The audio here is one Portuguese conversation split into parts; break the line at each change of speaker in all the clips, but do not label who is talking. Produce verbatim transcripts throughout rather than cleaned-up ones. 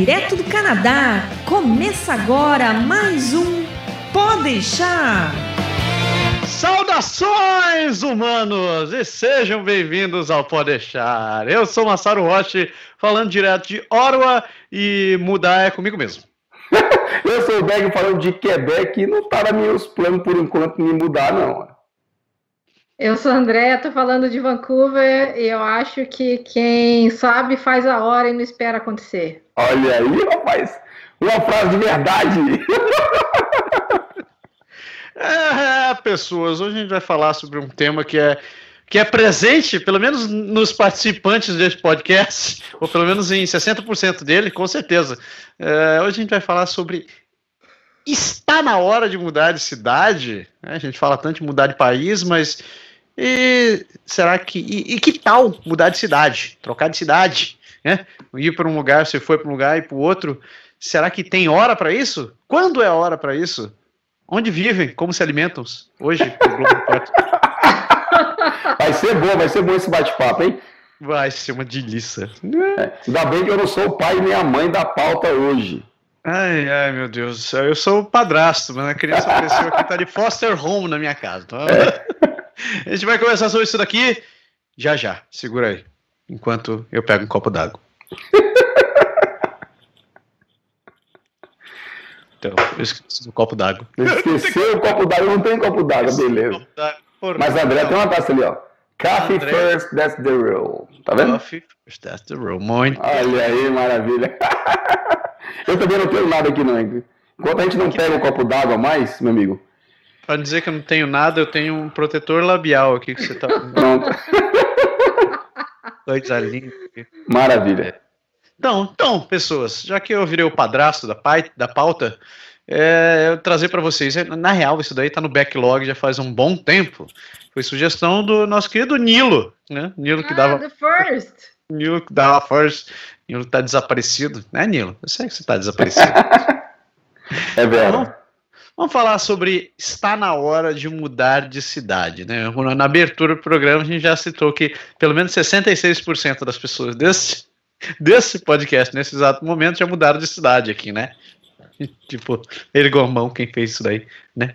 Direto do Canadá, começa agora mais um Pode Deixar.
Saudações, humanos, e sejam bem-vindos ao Pode Deixar. Eu sou Massaro Roche, falando direto de Ottawa, e mudar é comigo mesmo.
Eu sou o Berg, falando de Quebec, e não tá nos meus planos por enquanto me mudar, não.
Eu sou a Andréa, tô falando de Vancouver, e eu acho que quem sabe faz a hora e não espera acontecer.
Olha aí, rapaz, uma frase de verdade.
É, pessoas, hoje a gente vai falar sobre um tema que é, que é presente, pelo menos nos participantes desse podcast, ou pelo menos em sessenta por cento dele, com certeza. É, hoje a gente vai falar sobre está na hora de mudar de cidade, né? A gente fala tanto de mudar de país, mas e, será que e, e que tal mudar de cidade, trocar de cidade, né? Ir para um lugar, você foi para um lugar e para o outro, será que tem hora para isso? Quando é a hora para isso? Onde vivem? Como se alimentam? Hoje, no Globo Repórter.
Vai ser bom, vai ser bom esse bate-papo, hein?
Vai ser uma delícia.
É, ainda bem que eu não sou o pai e nem a mãe da pauta hoje.
Ai, ai, meu Deus do céu. Eu sou o padrasto, mas a criança apareceu aqui, tá de foster home na minha casa. Então, é. A gente vai conversar sobre isso daqui já já. Segura aí, enquanto eu pego um copo d'água. Então, eu esqueci do copo d'água.
Esqueceu o copo d'água, não tem copo d'água, beleza. Porra, mas a André tem uma taça ali, ó. Coffee André. First, that's the rule. Tá vendo?
Coffee first, that's the rule. Muito.
Olha aí, maravilha. Eu também não tenho nada aqui, não. Enquanto a gente não pega um copo d'água a mais, meu amigo.
Pra dizer que eu não tenho nada, eu tenho um protetor labial aqui que você tá.
Pronto.
Coisa linda.
Maravilha.
Então, então, pessoas, já que eu virei o padrasto da, pai, da pauta, é, eu trazer para vocês, na real, isso daí tá no backlog já faz um bom tempo. Foi sugestão do nosso querido Nilo, né? Nilo que
ah,
dava.
The First.
Nilo que dava first. Nilo tá desaparecido, né, Nilo? Eu sei que você tá desaparecido.
É verdade.
Vamos, vamos falar sobre está na hora de mudar de cidade, né? Na abertura do programa a gente já citou que pelo menos sessenta e seis por cento das pessoas desse desse podcast, nesse exato momento, já mudaram de cidade aqui, né? Tipo, Ergomão, quem fez isso daí, né?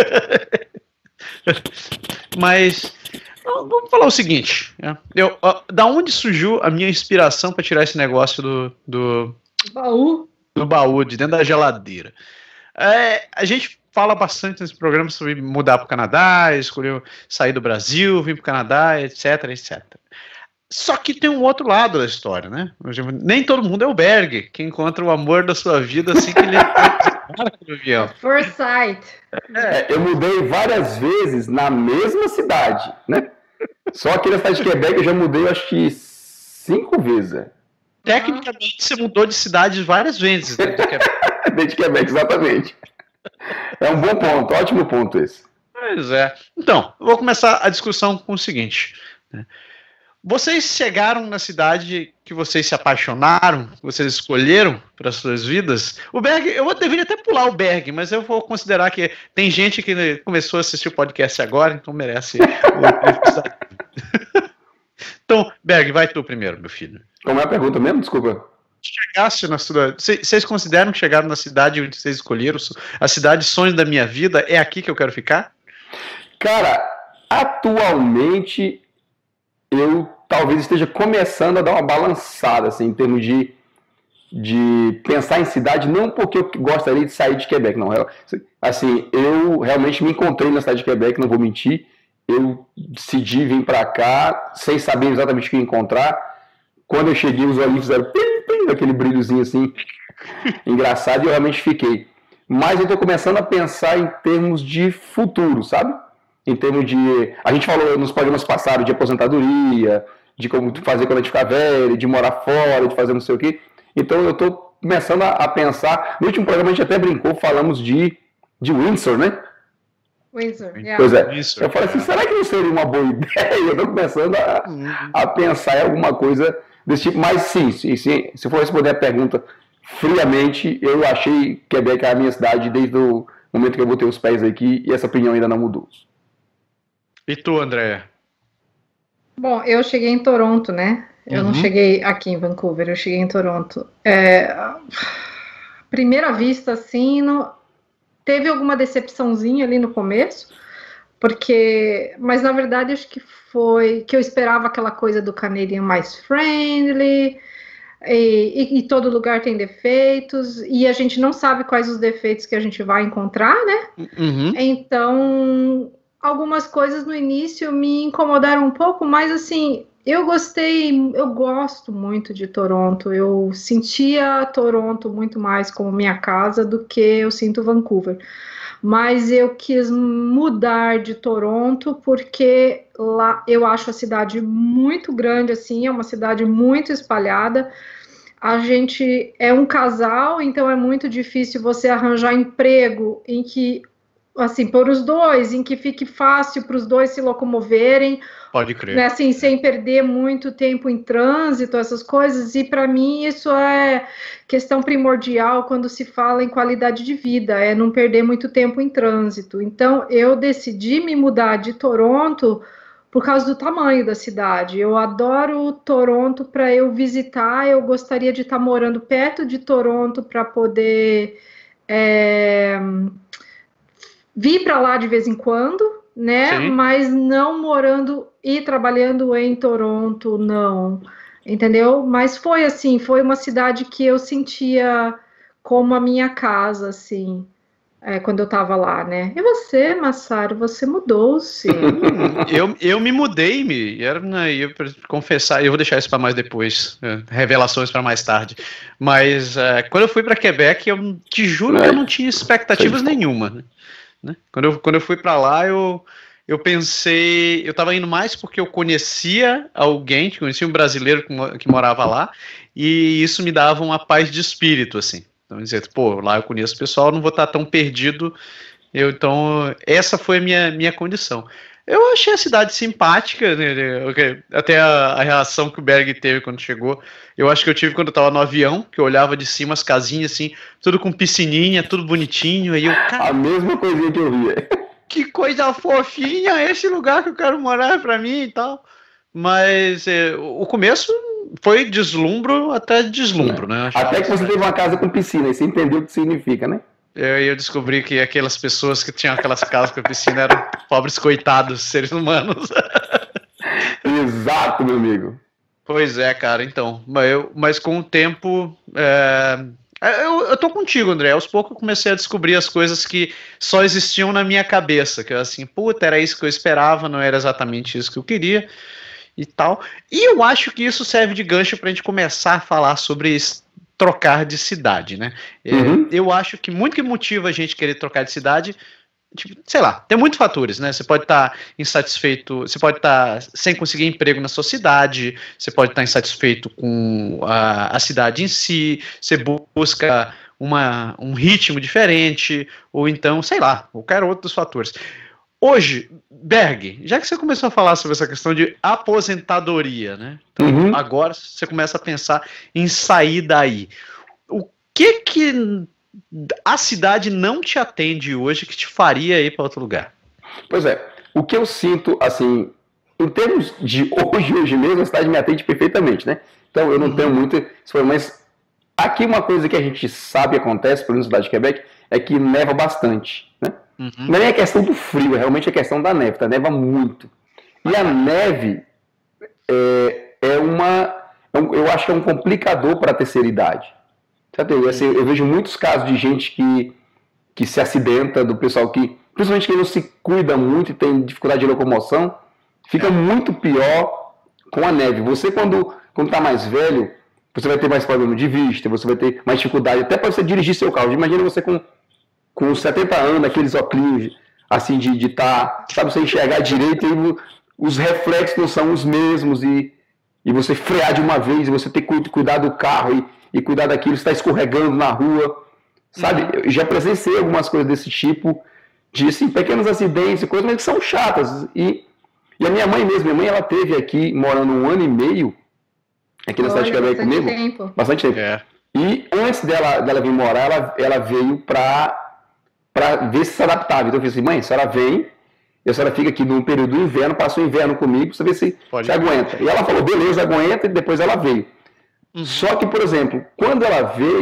Mas, vamos falar o seguinte, né? Eu, ó, da onde surgiu a minha inspiração para tirar esse negócio do, do
baú,
do baú, de dentro da geladeira? É, a gente fala bastante nesse programa sobre mudar para o Canadá, escolher sair do Brasil, vir para o Canadá, etc, etcétera. Só que tem um outro lado da história, né? Nem todo mundo é o Berg, que encontra o amor da sua vida assim que ele embarca no avião.
First sight.
É, eu mudei várias vezes na mesma cidade, né? Só aqui na cidade de Quebec eu já mudei, acho que cinco vezes.
Tecnicamente você mudou de cidade várias vezes dentro de Quebec.
Dentro de Quebec, exatamente. É um bom ponto, ótimo ponto esse.
Pois é. Então, eu vou começar a discussão com o seguinte, né? Vocês chegaram na cidade que vocês se apaixonaram, que vocês escolheram para as suas vidas? O Berg, eu deveria até pular o Berg, mas eu vou considerar que tem gente que começou a assistir o podcast agora, então merece. Então, Berg, vai tu primeiro, meu filho.
Como é a pergunta mesmo? Desculpa.
Chegasse na cidade. Vocês consideram que chegaram na cidade onde vocês escolheram? A cidade sonho da minha vida? É aqui que eu quero ficar?
Cara, atualmente eu talvez esteja começando a dar uma balançada, assim, em termos de, de pensar em cidade, não porque eu gostaria de sair de Quebec, não. Assim, eu realmente me encontrei na cidade de Quebec, não vou mentir. Eu decidi vir para cá sem saber exatamente o que encontrar. Quando eu cheguei, os olhinhos fizeram pim, pim, aquele brilhozinho assim, engraçado, e eu realmente fiquei. Mas eu estou começando a pensar em termos de futuro, sabe? Em termos de... A gente falou nos programas passados de aposentadoria, de como fazer quando a gente ficar velho, de morar fora, de fazer não sei o quê. Então eu estou começando a, a pensar... No último programa a gente até brincou, falamos de, de Windsor, né?
Windsor, yeah.
Pois é.
Windsor,
eu falei assim, será que não seria uma boa ideia? Eu estou começando a, a pensar em alguma coisa desse tipo. Mas sim, sim, sim, se for responder a pergunta friamente, eu achei Quebec a minha cidade desde o momento que eu botei os pés aqui, e essa opinião ainda não mudou.
E tu, Andréa?
Bom, eu cheguei em Toronto, né? Eu uhum. não cheguei aqui em Vancouver, eu cheguei em Toronto. É, primeira vista, assim, não... teve alguma decepçãozinha ali no começo, porque, mas na verdade acho que foi que eu esperava aquela coisa do Canadian mais friendly, e, e, e todo lugar tem defeitos, e a gente não sabe quais os defeitos que a gente vai encontrar, né?
Uhum.
Então, algumas coisas no início me incomodaram um pouco, mas assim, eu gostei, eu gosto muito de Toronto, eu sentia Toronto muito mais como minha casa do que eu sinto Vancouver. Mas eu quis mudar de Toronto porque lá eu acho a cidade muito grande, assim, é uma cidade muito espalhada. A gente é um casal, então é muito difícil você arranjar emprego em que, assim, por os dois, em que fique fácil para os dois se locomoverem.
Pode crer.
Né, assim, sem perder muito tempo em trânsito, essas coisas, e para mim isso é questão primordial quando se fala em qualidade de vida, é não perder muito tempo em trânsito. Então, eu decidi me mudar de Toronto por causa do tamanho da cidade. Eu adoro Toronto para eu visitar, eu gostaria de estar morando perto de Toronto para poder é, vir para lá de vez em quando, né? Sim. Mas não morando e trabalhando em Toronto, não, entendeu? Mas foi assim, foi uma cidade que eu sentia como a minha casa, assim, é, quando eu tava lá, né? E você, Massaro, você mudou-se?
eu, eu me mudei, me, era, né, eu confessar, eu vou deixar isso para mais depois, é, revelações para mais tarde, mas é, quando eu fui para Quebec, eu te juro que eu não tinha expectativas nenhuma, né? Quando eu, quando eu fui para lá, eu Eu pensei, eu estava indo mais porque eu conhecia alguém, que conhecia um brasileiro que, que morava lá, e isso me dava uma paz de espírito, assim. Então, dizer, pô, lá eu conheço o pessoal, não vou estar tão perdido. Eu, então, essa foi a minha, minha condição. Eu achei a cidade simpática, né, até a, a reação que o Berg teve quando chegou, eu acho que eu tive quando eu estava no avião, que eu olhava de cima as casinhas, assim, tudo com piscininha, tudo bonitinho, aí eu... Cara,
a mesma coisinha que eu via.
Que coisa fofinha, esse lugar que eu quero morar pra mim e tal. Mas é, o começo foi deslumbro até deslumbro, né? Acho
até que você teve uma casa com piscina, e você entendeu o que significa, né?
Eu, eu descobri que aquelas pessoas que tinham aquelas casas com piscina eram pobres coitados, seres humanos.
Exato, meu amigo.
Pois é, cara, então. Mas, eu, mas com o tempo... É... Eu, eu tô contigo, André. Aos poucos eu comecei a descobrir as coisas que só existiam na minha cabeça. Que eu assim, puta, era isso que eu esperava, não era exatamente isso que eu queria e tal. E eu acho que isso serve de gancho pra gente começar a falar sobre trocar de cidade, né? Uhum. É, eu acho que muito que motiva a gente querer trocar de cidade, tipo, sei lá, tem muitos fatores, né? Você pode estar tá insatisfeito, você pode estar tá sem conseguir emprego na sua cidade, você pode estar tá insatisfeito com a, a cidade em si, você busca uma, um ritmo diferente, ou então, sei lá, qualquer outro dos fatores. Hoje, Berg, já que você começou a falar sobre essa questão de aposentadoria, né? Então, uhum. Agora você começa a pensar em sair daí. O que que a cidade não te atende hoje que te faria ir para outro lugar?
Pois é, o que eu sinto, assim, em termos de hoje, hoje mesmo, a cidade me atende perfeitamente, né? Então eu não uhum. tenho muito, mas aqui uma coisa que a gente sabe acontece, pelo menos na cidade de Quebec, é que neva bastante, né? Uhum. Não é nem a questão do frio, é realmente a questão da neve, tá? Neva muito. E a neve é, é uma, eu acho que é um complicador para a terceira idade. Eu, assim, eu vejo muitos casos de gente que, que se acidenta, do pessoal que, principalmente quem não se cuida muito e tem dificuldade de locomoção, fica muito pior com a neve. Você, quando está mais velho, você vai ter mais problema de vista, você vai ter mais dificuldade, até para você dirigir seu carro. Imagina você com, com setenta anos, aqueles óculos, assim, de estar, de tá, sabe, você enxergar direito e os reflexos não são os mesmos e, e você frear de uma vez, e você ter que cuidar do carro e e cuidar daquilo, está escorregando na rua, sabe? Uhum. Eu já presenciei algumas coisas desse tipo, de assim, pequenos acidentes e coisas, mas que são chatas. E, e a minha mãe mesmo, minha mãe, ela teve aqui, morando um ano e meio, aqui na cidade de Quebec comigo.
Tempo.
Bastante tempo. É. E antes dela, dela vir morar, ela, ela veio para ver se se adaptava. Então eu falei assim, mãe, a senhora vem, e a senhora fica aqui no período do inverno, passa o inverno comigo, para ver se, se aguenta. E ela falou, beleza, aguenta, e depois ela veio. Uhum. Só que, por exemplo, quando ela veio,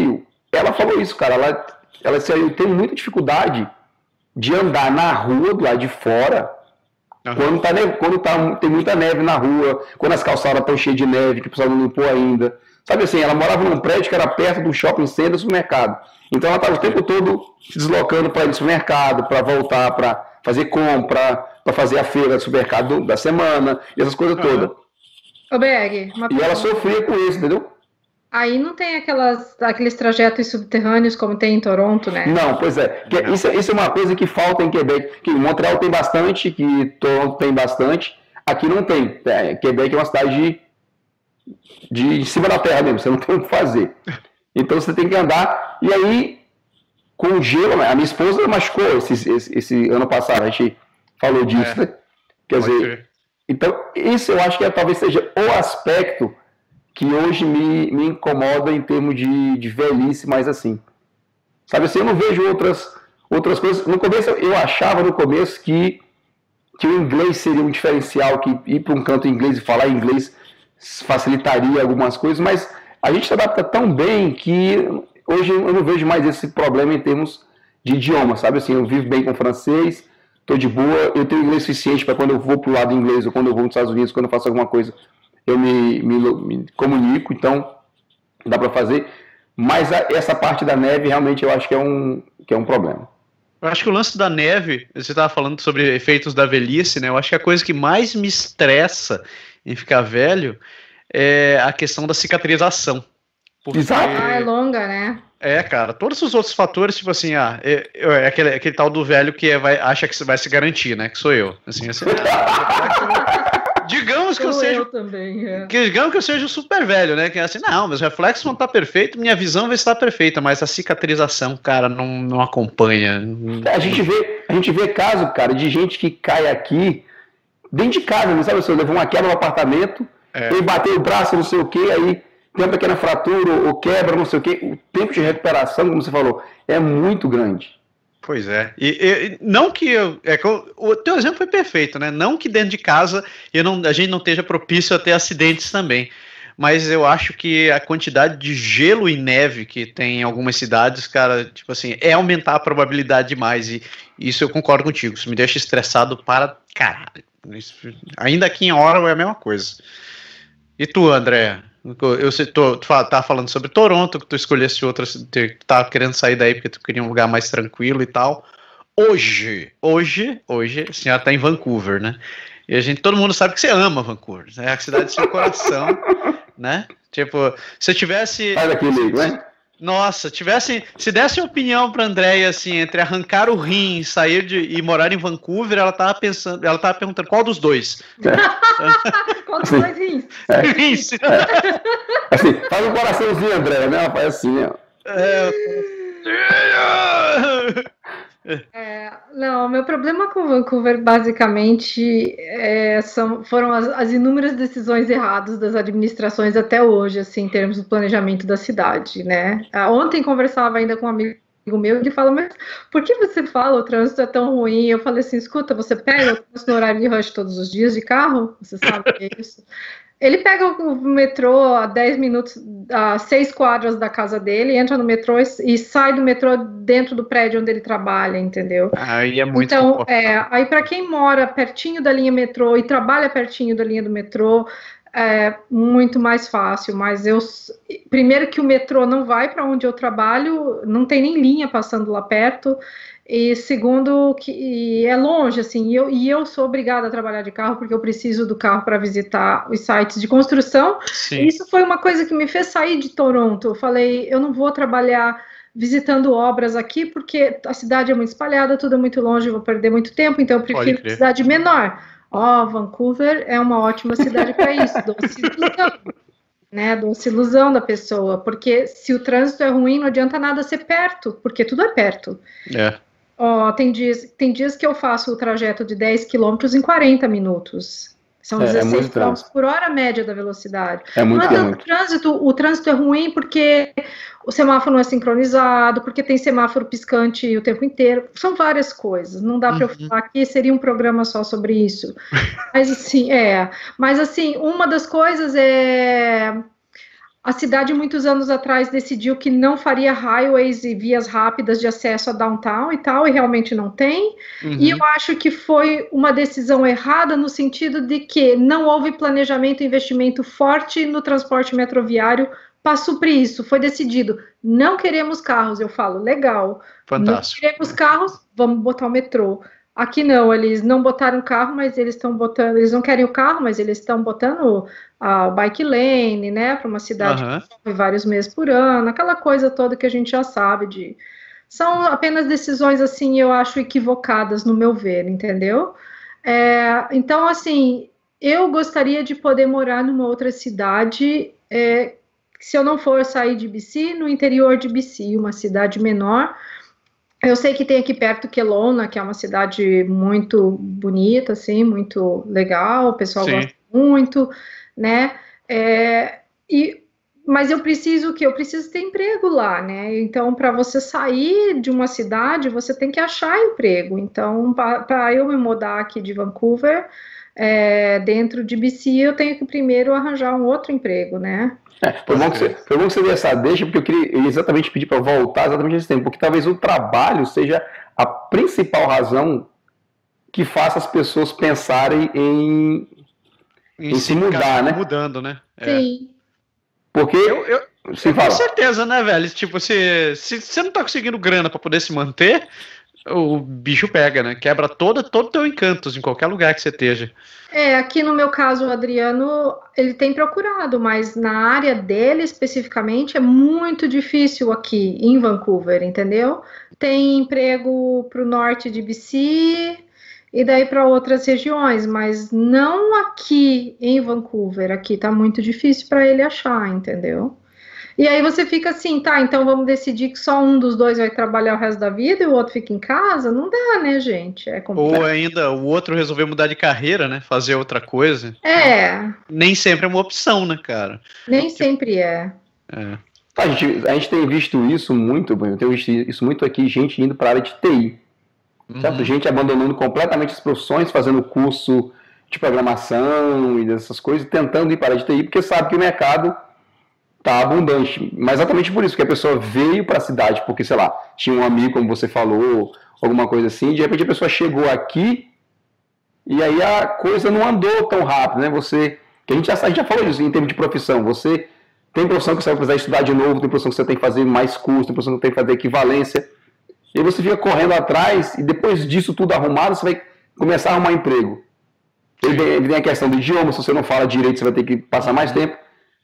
ela falou isso, cara. Ela, ela disse, eu tenho muita dificuldade de andar na rua, do lado de fora, uhum. quando, tá, quando tá, tem muita neve na rua, quando as calçadas estão cheias de neve, que o pessoal não limpou ainda. Sabe assim, ela morava num prédio que era perto do shopping center do supermercado. Então ela estava o tempo todo se deslocando para ir no supermercado, para voltar, para fazer compra, para fazer a feira do supermercado da semana, e essas coisas uhum. todas.
Ô, Berg, uma
E ela sofria com isso, entendeu?
Aí não tem aquelas, aqueles trajetos subterrâneos como tem em Toronto, né?
Não, pois é. Isso, isso é uma coisa que falta em Quebec. Que Montreal tem bastante, que Toronto tem bastante. Aqui não tem. É, Quebec é uma cidade de, de em cima da terra mesmo, você não tem o que fazer. Então você tem que andar. E aí, com o gelo, a minha esposa machucou esse, esse, esse ano passado, a gente falou disso, é. né? Quer Pode dizer, ser. Então, isso eu acho que é, talvez seja o aspecto que hoje me, me incomoda em termos de, de velhice, mas assim, sabe assim, eu não vejo outras, outras coisas. No começo, eu achava no começo que, que o inglês seria um diferencial, que ir para um canto em inglês e falar inglês facilitaria algumas coisas, mas a gente se adapta tão bem que hoje eu não vejo mais esse problema em termos de idioma, sabe assim, eu vivo bem com francês, estou de boa, eu tenho inglês suficiente para quando eu vou para o lado inglês ou quando eu vou nos Estados Unidos, quando eu faço alguma coisa, eu me, me, me comunico, então dá para fazer, mas a, essa parte da neve realmente eu acho que é um, que é um problema.
Eu acho que o lance da neve, você estava falando sobre efeitos da velhice, né? Eu acho que a coisa que mais me estressa em ficar velho é a questão da cicatrização.
Porque... Exato.
Ah, é longa, né?
É, cara, todos os outros fatores, tipo assim, ah, é, é aquele, aquele tal do velho que é, vai, acha que vai se garantir, né? Que sou eu. Assim, assim, digamos que eu, eu seja.
Eu também, é.
que, digamos que eu seja super velho, né? Que é assim, não, meus reflexos vão estar perfeitos, minha visão vai estar perfeita, mas a cicatrização, cara, não, não acompanha.
A gente vê, a gente vê caso, cara, de gente que cai aqui dentro de casa, não sabe? Você levou uma quebra no apartamento, é. ele bateu o braço, não sei o que, aí tem uma pequena fratura ou quebra, não sei o que. O tempo de recuperação, como você falou, é muito grande.
Pois é. E, e não que eu, é que eu, o teu exemplo foi perfeito, né? Não que dentro de casa eu não, a gente não esteja propício a ter acidentes também. Mas eu acho que a quantidade de gelo e neve que tem em algumas cidades, cara, tipo assim, é aumentar a probabilidade demais. E isso eu concordo contigo. Isso me deixa estressado para caralho. Isso, ainda aqui em hora é a mesma coisa. E tu, André? Eu sei, tu, tu tá falando sobre Toronto, que tu escolhesse outra, tu tava querendo sair daí porque tu queria um lugar mais tranquilo e tal. Hoje, hoje, hoje, a senhora tá em Vancouver, né? E a gente, todo mundo sabe que você ama Vancouver, é né? A cidade do seu coração, né? Tipo, se eu tivesse...
Sai daqui, amigo, né?
Nossa, tivesse, se desse opinião para Andréia assim, entre arrancar o rim e sair de, e morar em Vancouver, ela tava pensando, ela tava perguntando qual dos dois.
É. Qual dos dois rins?
É. Rins. É. Assim, faz um coraçãozinho, Andréia, né? Faz assim, ó. É.
É, não, meu problema com Vancouver basicamente é, são, foram as, as inúmeras decisões erradas das administrações até hoje, assim, em termos do planejamento da cidade, né? Ontem conversava ainda com um amigo meu, ele fala, mas por que você fala o trânsito é tão ruim? Eu falei assim, escuta, você pega o trânsito no horário de rush todos os dias de carro? Você sabe o que é isso? Ele pega o metrô a dez minutos, a seis quadras da casa dele, entra no metrô e, e sai do metrô dentro do prédio onde ele trabalha, entendeu?
Aí é muito
Então, é, aí para quem mora pertinho da linha metrô e trabalha pertinho da linha do metrô, é muito mais fácil, mas eu, primeiro que o metrô não vai para onde eu trabalho, não tem nem linha passando lá perto, e segundo, que é longe, assim, e eu, e eu sou obrigada a trabalhar de carro, porque eu preciso do carro para visitar os sites de construção. Sim. Isso foi uma coisa que me fez sair de Toronto. Eu falei, eu não vou trabalhar visitando obras aqui, porque a cidade é muito espalhada, tudo é muito longe, eu vou perder muito tempo, então eu prefiro uma cidade menor. Ó, oh, Vancouver é uma ótima cidade para isso, doce ilusão, né, doce ilusão da pessoa, porque se o trânsito é ruim, não adianta nada ser perto, porque tudo é perto.
É.
Oh, tem, dias, tem dias que eu faço o trajeto de dez quilômetros em quarenta minutos. São dezesseis quilômetros por hora média da velocidade.
É muito,
Mas
é
o,
muito.
Trânsito, o trânsito é ruim porque o semáforo não é sincronizado, porque tem semáforo piscante o tempo inteiro. São várias coisas. Não dá para uhum. eu falar aqui, seria um programa só sobre isso. Mas assim, é. Mas assim, uma das coisas é... A cidade, muitos anos atrás, decidiu que não faria highways e vias rápidas de acesso a downtown e tal, e realmente não tem. Uhum. E eu acho que foi uma decisão errada no sentido de que não houve planejamento e investimento forte no transporte metroviário para suprir isso. Foi decidido, não queremos carros. Eu falo, legal.
Fantástico.
Não queremos carros, vamos botar o metrô. Aqui não, eles não botaram carro, mas eles estão botando, eles não querem o carro, mas eles estão botando a bike lane, né, para uma cidade
uhum.
que chove vários meses por ano, aquela coisa toda que a gente já sabe de... São apenas decisões, assim, eu acho equivocadas, no meu ver, entendeu? É, então, assim, eu gostaria de poder morar numa outra cidade, é, se eu não for sair de B C, no interior de B C, uma cidade menor. Eu sei que tem aqui perto Kelowna, que é uma cidade muito bonita, assim, muito legal, o pessoal Sim. gosta muito, né, é, e, mas eu preciso que eu preciso ter emprego lá, né, então para você sair de uma cidade, você tem que achar emprego, então para eu me mudar aqui de Vancouver, é, dentro de B C, eu tenho que primeiro arranjar um outro emprego, né.
É, foi, bom que você, foi bom que você deu essa deixa, porque eu queria exatamente pedir para voltar exatamente nesse tempo, porque talvez o trabalho seja a principal razão que faça as pessoas pensarem em, em, em se mudar, né?
Mudando, né?
Sim.
É. Porque
eu, eu, eu com certeza, né, velho? Tipo, se, se você não tá conseguindo grana para poder se manter, o bicho pega, né? Quebra todo todo teu encanto em qualquer lugar que você esteja.
É, aqui no meu caso, o Adriano, ele tem procurado, mas na área dele especificamente é muito difícil aqui em Vancouver, entendeu? Tem emprego para o norte de B C e daí para outras regiões, mas não aqui em Vancouver. Aqui tá muito difícil para ele achar, entendeu? E aí você fica assim, tá, então vamos decidir que só um dos dois vai trabalhar o resto da vida e o outro fica em casa? Não dá, né, gente? É complicado.
Ou ainda o outro resolver mudar de carreira, né? Fazer outra coisa.
É.
Nem sempre é uma opção, né, cara?
Nem tipo... sempre é.
É.
A gente, a gente tem visto isso muito, eu tenho visto isso muito aqui, gente indo para a área de T I. Uhum. Certo? Gente abandonando completamente as profissões, fazendo curso de programação e dessas coisas, tentando ir para a área de T I, porque sabe que o mercado tá abundante, mas exatamente por isso que a pessoa veio para a cidade, porque, sei lá, tinha um amigo, como você falou, alguma coisa assim, de repente a pessoa chegou aqui e aí a coisa não andou tão rápido, né? Você, que a gente já, a gente já falou isso em termos de profissão, você tem profissão que você vai precisar estudar de novo, tem profissão que você tem que fazer mais curso, tem profissão que tem que fazer equivalência, e aí você fica correndo atrás e depois disso tudo arrumado, você vai começar a arrumar emprego. Ele vem, vem a questão do idioma, se você não fala direito, você vai ter que passar mais tempo.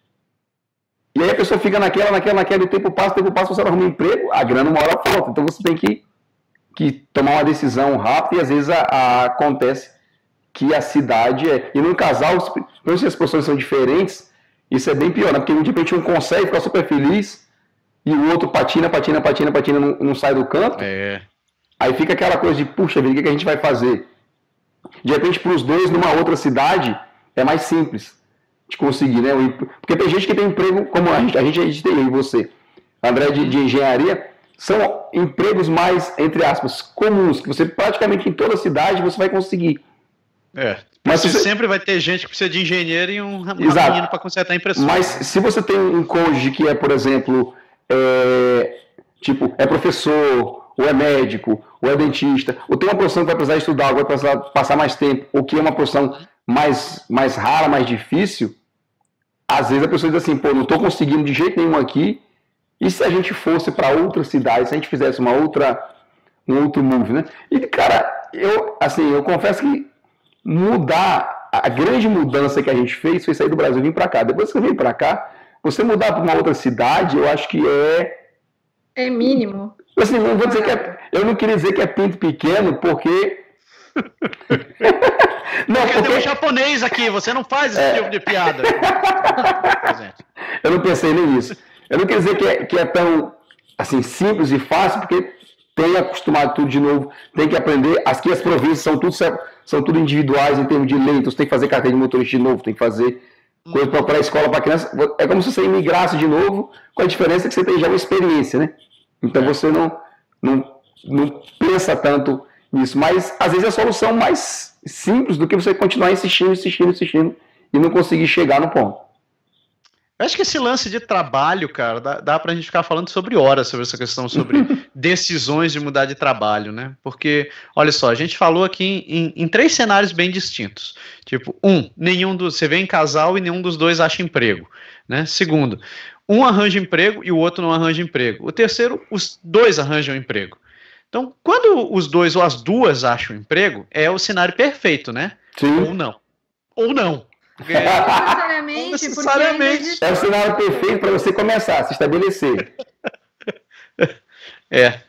E aí a pessoa fica naquela, naquela, naquela, o tempo passa, o tempo passa, você arruma um emprego, a grana uma hora falta. Então você tem que, que tomar uma decisão rápida e às vezes a, a, acontece que a cidade é... E num casal, se as pessoas são diferentes, isso é bem pior, né? Porque de repente um consegue ficar super feliz e o outro patina, patina, patina, patina, não, não sai do canto.
É.
Aí fica aquela coisa de, puxa vida, o que a gente vai fazer? De repente, para os dois, numa outra cidade, é mais simples de conseguir, né? Porque tem gente que tem emprego, como a gente, a gente, a gente tem, eu e você, André, de, de engenharia, são empregos mais, entre aspas, comuns, que você praticamente em toda cidade você vai conseguir.
É, mas você sempre vai ter gente que precisa de engenheiro e um menino para consertar a impressora.
Mas se você tem um cônjuge que é, por exemplo, é, tipo, é professor, ou é médico, ou é dentista, ou tem uma profissão que vai precisar estudar, ou vai precisar passar mais tempo, ou que é uma profissão mais, mais rara, mais difícil, às vezes a pessoa diz assim, pô, não estou conseguindo de jeito nenhum aqui, e se a gente fosse para outra cidade, se a gente fizesse uma outra, um outro move, né? E, cara, eu, assim, eu confesso que mudar, a grande mudança que a gente fez foi sair do Brasil e vir para cá. Depois que você vem para cá, você mudar para uma outra cidade, eu acho que é...
É mínimo.
Assim, não vou dizer que é, eu não queria dizer que é pinto pequeno, porque...
não, porque, porque tem um japonês aqui, você não faz esse é... tipo de piada.
Eu não pensei nem nisso. Eu não queria dizer que é, que é tão assim, simples e fácil, porque tem acostumado tudo de novo, tem que aprender. Aqui as províncias são tudo, são tudo individuais em termos de lei, então você tem que fazer carteira de motorista de novo, tem que fazer coisa para procurar escola para criança. É como se você imigrasse de novo, com a diferença que você tem já uma experiência, né? Então você não, não, não pensa tanto nisso, mas às vezes é a solução mais simples do que você continuar insistindo, insistindo, insistindo e não conseguir chegar no ponto.
Eu acho que esse lance de trabalho, cara, dá, dá pra gente ficar falando sobre horas sobre essa questão, sobre decisões de mudar de trabalho, né? Porque, olha só, a gente falou aqui em, em três cenários bem distintos. Tipo, um, nenhum dos, você vê em casal e nenhum dos dois acha emprego, né? Segundo, um arranja emprego e o outro não arranja emprego. O terceiro, os dois arranjam emprego. Então, quando os dois ou as duas acham emprego, é o cenário perfeito, né?
Sim.
Ou não. Ou não.
É, necessariamente,
necessariamente.
É o cenário perfeito para você começar a se estabelecer.
É.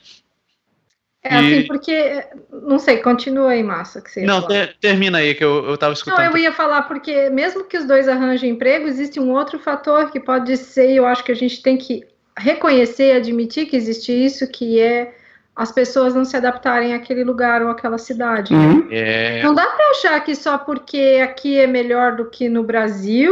É assim, porque, não sei, continua aí, Massa. Que você
não, ter, termina aí, que eu, eu tava escutando.
Não, eu ia falar, porque mesmo que os dois arranjem emprego, existe um outro fator que pode ser, e eu acho que a gente tem que reconhecer e admitir que existe isso, que é as pessoas não se adaptarem àquele lugar ou àquela cidade.
Uhum.
É.
Não dá para achar que só porque aqui é melhor do que no Brasil,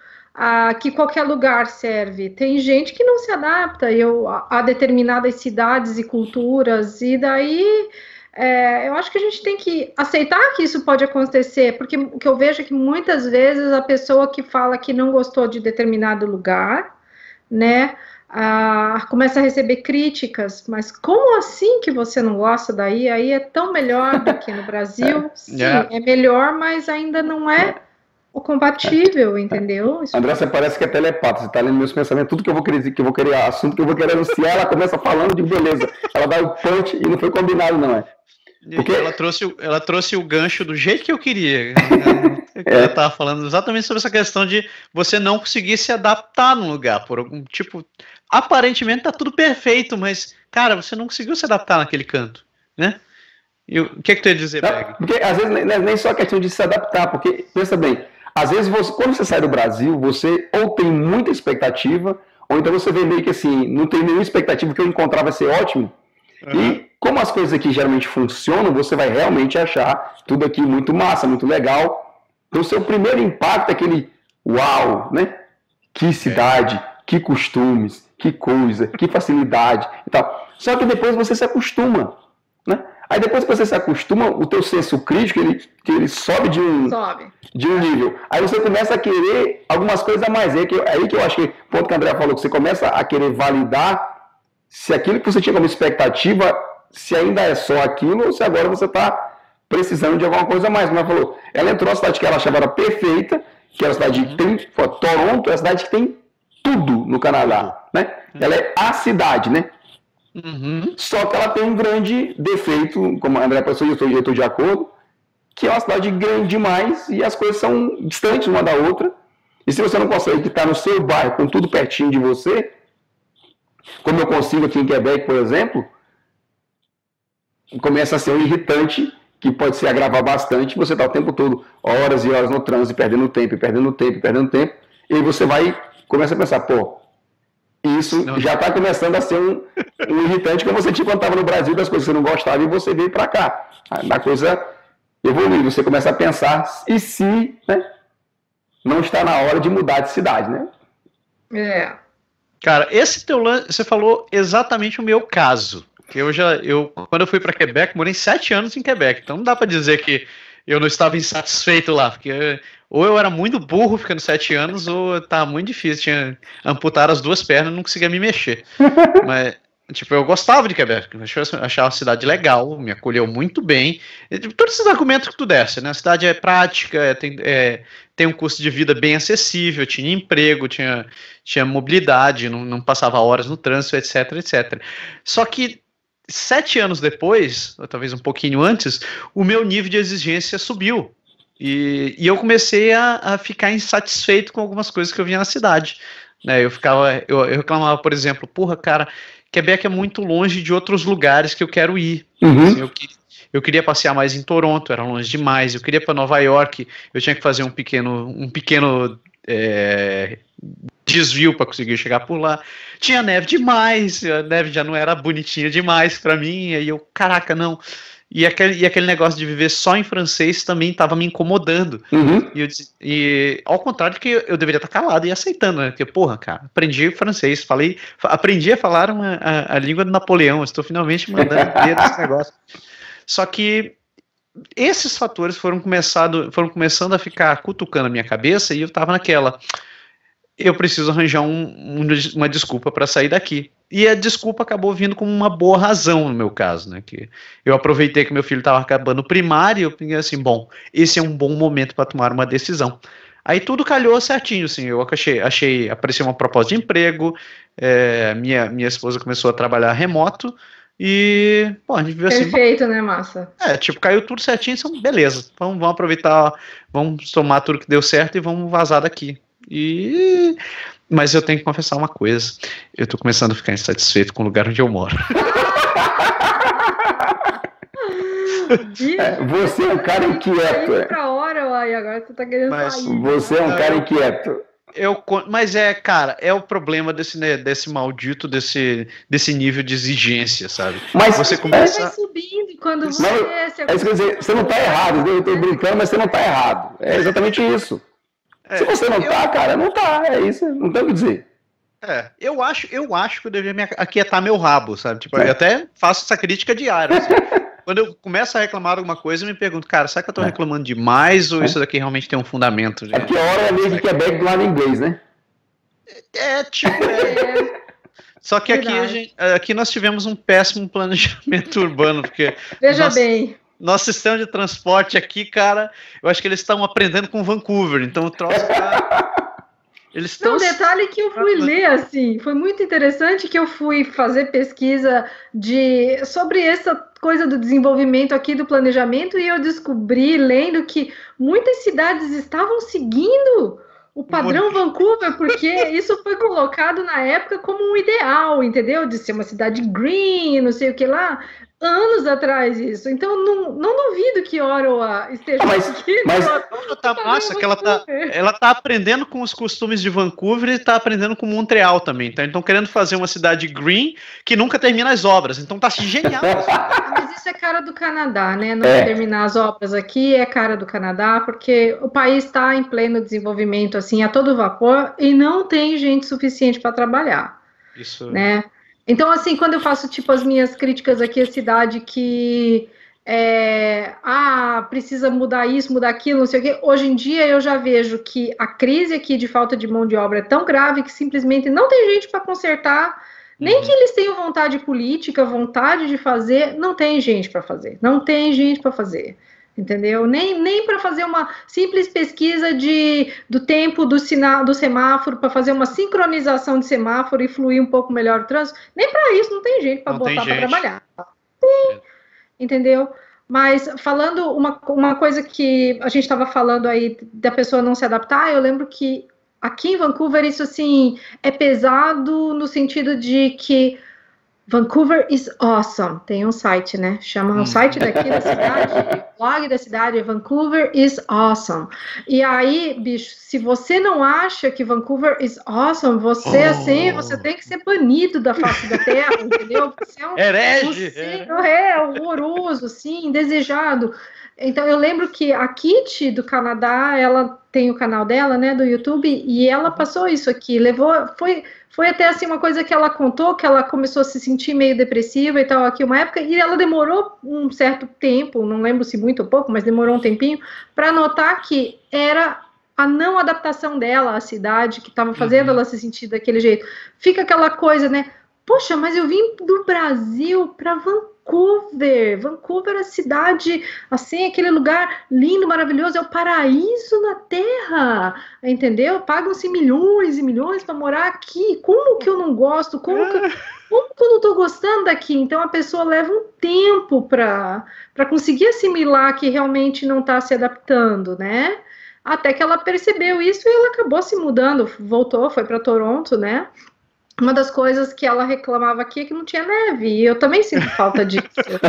ah, que qualquer lugar serve. Tem gente que não se adapta eu, a, a determinadas cidades e culturas, e daí é, eu acho que a gente tem que aceitar que isso pode acontecer, porque o que eu vejo é que muitas vezes a pessoa que fala que não gostou de determinado lugar, né, ah, começa a receber críticas, mas como assim que você não gosta daí? Aí é tão melhor do que no Brasil. Sim, yeah. É melhor, mas ainda não é o compatível, entendeu? Isso
André, você parece que é telepata, você está lendo meus pensamentos, tudo que eu vou querer dizer, que eu vou querer, assunto que eu vou querer anunciar, ela começa falando de beleza. Ela dá o punch e não foi combinado, não é?
Porque ela trouxe, ela trouxe o gancho do jeito que eu queria. Ela estava falando exatamente sobre essa questão de você não conseguir se adaptar num lugar, por algum tipo. Aparentemente tá tudo perfeito, mas, cara, você não conseguiu se adaptar naquele canto, né? E o que é que tu ia dizer, Berg?
Porque às vezes nem, nem só a questão de se adaptar, porque, pensa bem, às vezes você, quando você sai do Brasil, você ou tem muita expectativa, ou então você vê meio que assim, não tem nenhuma expectativa, que eu encontrar vai ser ótimo. Uhum. E como as coisas aqui geralmente funcionam, você vai realmente achar tudo aqui muito massa, muito legal. Então o seu primeiro impacto é aquele uau, né? Que cidade, é. Que costumes, que coisa, que facilidade e tal. Só que depois você se acostuma, né? Aí depois que você se acostuma, o teu senso crítico, ele, ele sobe de um,
sobe.
de um nível. Aí você começa a querer algumas coisas a mais. É aí que, aí que eu acho que, o ponto que a Andrea falou, que você começa a querer validar se aquilo que você tinha como expectativa, se ainda é só aquilo, ou se agora você está precisando de alguma coisa a mais. Como ela falou, ela entrou na cidade que ela achava era perfeita, que era a cidade que tem, Toronto é a cidade que tem tudo no Canadá, né? Ela é a cidade, né?
Uhum.
Só que ela tem um grande defeito, como a Andrea pensou, e eu estou de acordo, que é uma cidade grande demais e as coisas são distantes uma da outra. E se você não consegue estar no seu bairro com tudo pertinho de você, como eu consigo aqui em Quebec, por exemplo, começa a ser um irritante que pode se agravar bastante. Você está o tempo todo, horas e horas no trânsito, perdendo tempo, perdendo tempo, perdendo tempo. E aí você vai, começa a pensar, pô, isso não. já está começando a ser um, um irritante como você tinha quando estava no Brasil, das coisas que você não gostava e você veio para cá. A coisa evolui, você começa a pensar, e se, né, não está na hora de mudar de cidade, né?
É.
Cara, esse teu lance, você falou exatamente o meu caso. Que eu já, eu, quando eu fui para Quebec, morei sete anos em Quebec. Então não dá para dizer que eu não estava insatisfeito lá, porque ou eu era muito burro ficando sete anos, ou estava muito difícil, tinha amputar as duas pernas e não conseguia me mexer. Mas, tipo, eu gostava de Quebec, eu achava a cidade legal, me acolheu muito bem. Todos esses argumentos que tu desse, né? A cidade é prática, é, tem, é, tem um custo de vida bem acessível, tinha emprego, tinha, tinha mobilidade, não, não passava horas no trânsito, etc, etcétera. Só que sete anos depois, ou talvez um pouquinho antes, o meu nível de exigência subiu. E, e eu comecei a, a ficar insatisfeito com algumas coisas que eu via na cidade. Né? Eu, ficava, eu, eu reclamava, por exemplo, porra, cara, Quebec é muito longe de outros lugares que eu quero ir.
Uhum.
Assim, eu, eu queria passear mais em Toronto, era longe demais. Eu queria ir para Nova York, eu tinha que fazer um pequeno, um pequeno é, desvio para conseguir chegar por lá. Tinha neve demais, a neve já não era bonitinha demais para mim, aí eu, caraca, não. E aquele, e aquele negócio de viver só em francês também estava me incomodando.
Uhum.
E, eu, e ao contrário que eu, eu deveria estar calado e aceitando, né? Porque, porra, cara, aprendi francês, falei, aprendi a falar uma, a, a língua do Napoleão, estou finalmente mandando ver esse negócio. Só que esses fatores foram, começado, foram começando a ficar cutucando a minha cabeça e eu estava naquela... eu preciso arranjar um, um, uma desculpa para sair daqui. E a desculpa acabou vindo com uma boa razão no meu caso, né? Que eu aproveitei que meu filho estava acabando o primário e eu pensei assim, bom, esse é um bom momento para tomar uma decisão. Aí tudo calhou certinho, assim, eu achei, achei apareceu uma proposta de emprego, é, minha, minha esposa começou a trabalhar remoto e, pô, a gente viu assim...
Perfeito, né, Massa?
É, tipo, caiu tudo certinho, então, beleza, vamos, vamos aproveitar, vamos tomar tudo que deu certo e vamos vazar daqui. E... Mas eu tenho que confessar uma coisa, eu tô começando a ficar insatisfeito com o lugar onde eu moro.
É, você é um cara inquieto. É.
Pra hora, uai, agora você tá querendo
mas,
sair.
Você é um cara inquieto.
Eu, mas é, cara, é o problema desse, né, desse maldito, desse, desse nível de exigência, sabe?
Mas
você começa...
vai subindo quando você...
Mas,
se
é isso que eu dizer, você não tá errado, eu tô brincando, mas você não tá errado. É exatamente isso. É, Se você não eu, tá, cara, não tá, é isso, não tem o que dizer.
É, eu acho, eu acho que eu deveria me aquietar meu rabo, sabe? Tipo, é. Eu até faço essa crítica diária, assim. Quando eu começo a reclamar de alguma coisa, eu me pergunto, cara, será que eu tô reclamando demais ou isso daqui realmente tem um fundamento?
É porque a hora é meio que é back do lado em inglês, né?
É, tipo, é... Só que aqui, a gente, aqui nós tivemos um péssimo planejamento urbano, porque...
Veja
nós...
bem...
Nosso sistema de transporte aqui, cara, eu acho que eles estão aprendendo com Vancouver, então o troço tá... Eles estão...
Não, detalhe que eu fui ler, assim, foi muito interessante que eu fui fazer pesquisa de, sobre essa coisa do desenvolvimento aqui do planejamento e eu descobri, lendo, que muitas cidades estavam seguindo o padrão Vancouver, porque isso foi colocado na época como um ideal, entendeu? De ser uma cidade green, não sei o que lá... Anos atrás isso, então não, não duvido que Ottawa esteja
mas,
aqui.
Mas
tá massa que ela tá, ela tá aprendendo com os costumes de Vancouver e tá aprendendo com Montreal também. Então estão querendo fazer uma cidade green que nunca termina as obras. Então tá genial.
Mas isso é cara do Canadá, né? Não é. terminar as obras aqui é cara do Canadá, porque o país está em pleno desenvolvimento assim a todo vapor e não tem gente suficiente para trabalhar.
Isso.
Né? Então, assim, quando eu faço, tipo, as minhas críticas aqui à cidade que, é, ah, precisa mudar isso, mudar aquilo, não sei o quê, hoje em dia eu já vejo que a crise aqui de falta de mão de obra é tão grave que simplesmente não tem gente para consertar, nem uhum. que eles tenham vontade política, vontade de fazer, não tem gente para fazer, não tem gente para fazer. Entendeu? Nem, nem para fazer uma simples pesquisa de, do tempo do sinal do semáforo, para fazer uma sincronização de semáforo e fluir um pouco melhor o trânsito, nem para isso não tem gente para botar para trabalhar. Sim, entendeu? Mas falando uma, uma coisa que a gente estava falando aí da pessoa não se adaptar, eu lembro que aqui em Vancouver isso assim é pesado no sentido de que Vancouver is awesome. Tem um site, né? Chama hum. o site daqui da cidade, o blog da cidade é Vancouver is awesome. E aí, bicho, se você não acha que Vancouver is awesome, você oh. assim, você tem que ser banido da face da terra, entendeu? Você é um
herege.
Você é horroroso, sim, indesejado. Então, eu lembro que a Kit do Canadá, ela tem o canal dela, né, do YouTube, e ela passou isso aqui, levou, foi, foi até assim uma coisa que ela contou, que ela começou a se sentir meio depressiva e tal, aqui uma época, e ela demorou um certo tempo, não lembro se muito ou pouco, mas demorou um tempinho, para notar que era a não adaptação dela à cidade, que estava fazendo uhum. ela se sentir daquele jeito. Fica aquela coisa, né, poxa, mas eu vim do Brasil para Vancouver, Vancouver, Vancouver é a cidade, assim, aquele lugar lindo, maravilhoso, é o paraíso na Terra, entendeu? Pagam-se milhões e milhões para morar aqui, como que eu não gosto, como que, como que eu não estou gostando daqui? Então a pessoa leva um tempo para para conseguir assimilar que realmente não está se adaptando, né? Até que ela percebeu isso e ela acabou se mudando, voltou, foi para Toronto, né? Uma das coisas que ela reclamava aqui é que não tinha neve, e eu também sinto falta disso.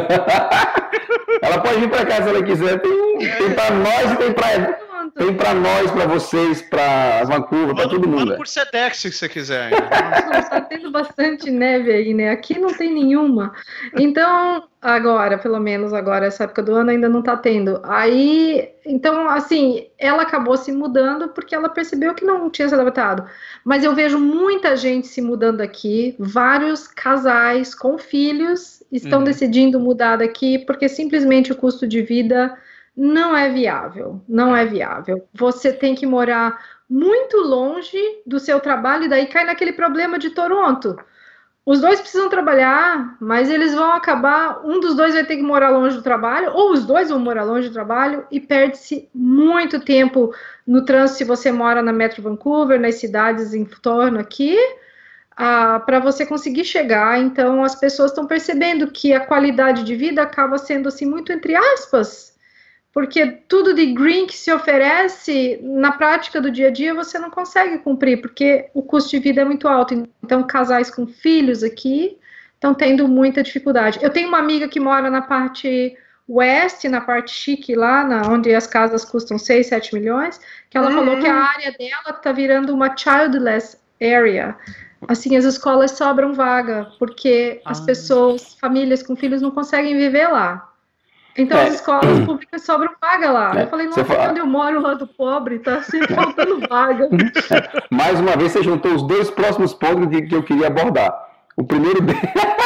Ela pode vir para cá se ela quiser, tem, tem para nós e tem para tem para nós, para vocês, para Vancouver, para todo mundo.
Manda por Sedex se você quiser.
Está tendo bastante neve aí, né? Aqui não tem nenhuma. Então, agora, pelo menos agora, essa época do ano ainda não está tendo. Aí, então, assim, ela acabou se mudando porque ela percebeu que não tinha se adaptado. Mas eu vejo muita gente se mudando aqui, vários casais com filhos estão uhum. decidindo mudar daqui porque simplesmente o custo de vida não é viável, não é viável. Você tem que morar muito longe do seu trabalho, e daí cai naquele problema de Toronto. Os dois precisam trabalhar, mas eles vão acabar, um dos dois vai ter que morar longe do trabalho, ou os dois vão morar longe do trabalho, e perde-se muito tempo no trânsito se você mora na Metro Vancouver, nas cidades em torno aqui, ah, para você conseguir chegar. Então as pessoas estão percebendo que a qualidade de vida acaba sendo assim muito entre aspas, porque tudo de green que se oferece, na prática do dia a dia, você não consegue cumprir, porque o custo de vida é muito alto. Então, casais com filhos aqui estão tendo muita dificuldade. Eu tenho uma amiga que mora na parte oeste, na parte chique lá, na, onde as casas custam seis, sete milhões, que ela uhum. falou que a área dela está virando uma childless area. Assim, as escolas sobram vaga, porque ah. as pessoas, famílias com filhos não conseguem viver lá. Então é. as escolas públicas sobram vaga lá. É. Eu falei, nossa, fala... quando eu moro lá do pobre, tá sempre faltando vaga.
É. Mais uma vez, você juntou os dois próximos pontos que, que eu queria abordar. O primeiro deles...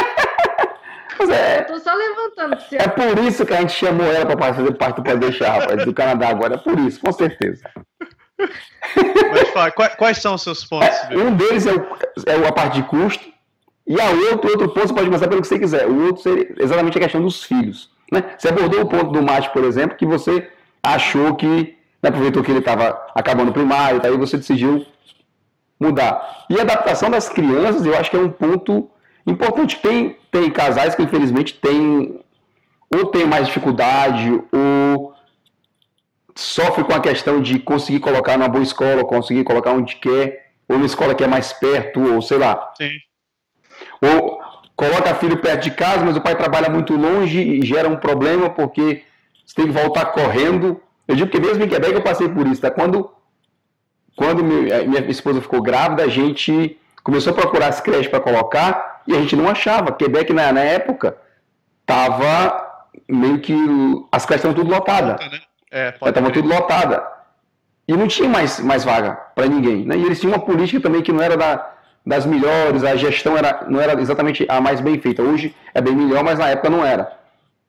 é...
Eu tô só levantando. Você...
É por isso que a gente chamou ela para fazer parte do Pode Deixar, rapaz, do Canadá agora. É por isso, com certeza.
Mas fala, quais, quais são os seus pontos?
É, um deles é, o, é a parte de custo, e a outro, outro ponto você pode começar pelo que você quiser. O outro seria exatamente a questão dos filhos. Né? Você abordou o ponto do Mate, por exemplo, que você achou que, né, aproveitou que ele estava acabando o primário, aí você decidiu mudar. E a adaptação das crianças, eu acho que é um ponto importante. Tem, tem casais que, infelizmente, tem, ou tem mais dificuldade, ou sofre com a questão de conseguir colocar numa boa escola, conseguir colocar onde quer, ou numa escola que é mais perto, ou sei lá.
Sim.
Ou coloca filho perto de casa, mas o pai trabalha muito longe e gera um problema porque você tem que voltar correndo. Eu digo que mesmo em Quebec eu passei por isso. Tá? Quando, quando minha esposa ficou grávida, a gente começou a procurar as creches para colocar e a gente não achava. Quebec, na, na época, estava meio que... As creches estavam tudo lotadas.
É,
estavam tudo lotadas. E não tinha mais, mais vaga para ninguém. Né? E eles tinham uma política também que não era da... das melhores, a gestão era, não era exatamente a mais bem feita. Hoje é bem melhor, mas na época não era.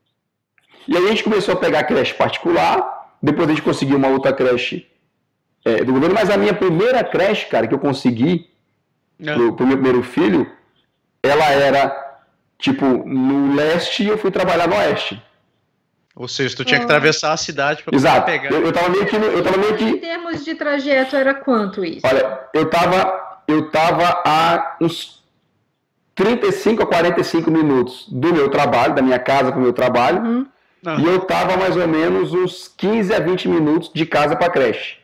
E aí a gente começou a pegar creche particular, depois a gente conseguiu uma outra creche é, do governo, mas a minha primeira creche, cara, que eu consegui pro, pro meu primeiro filho, ela era, tipo, no leste e eu fui trabalhar no oeste.
Ou seja, tu tinha que atravessar a cidade para
poder
pegar.
Eu, eu tava meio que... Eu tava meio que...
Em termos de trajeto, era quanto isso?
Olha, eu tava... Eu estava a uns trinta e cinco a quarenta e cinco minutos do meu trabalho, da minha casa para o meu trabalho, uhum. e eu estava mais ou menos uns quinze a vinte minutos de casa para a creche.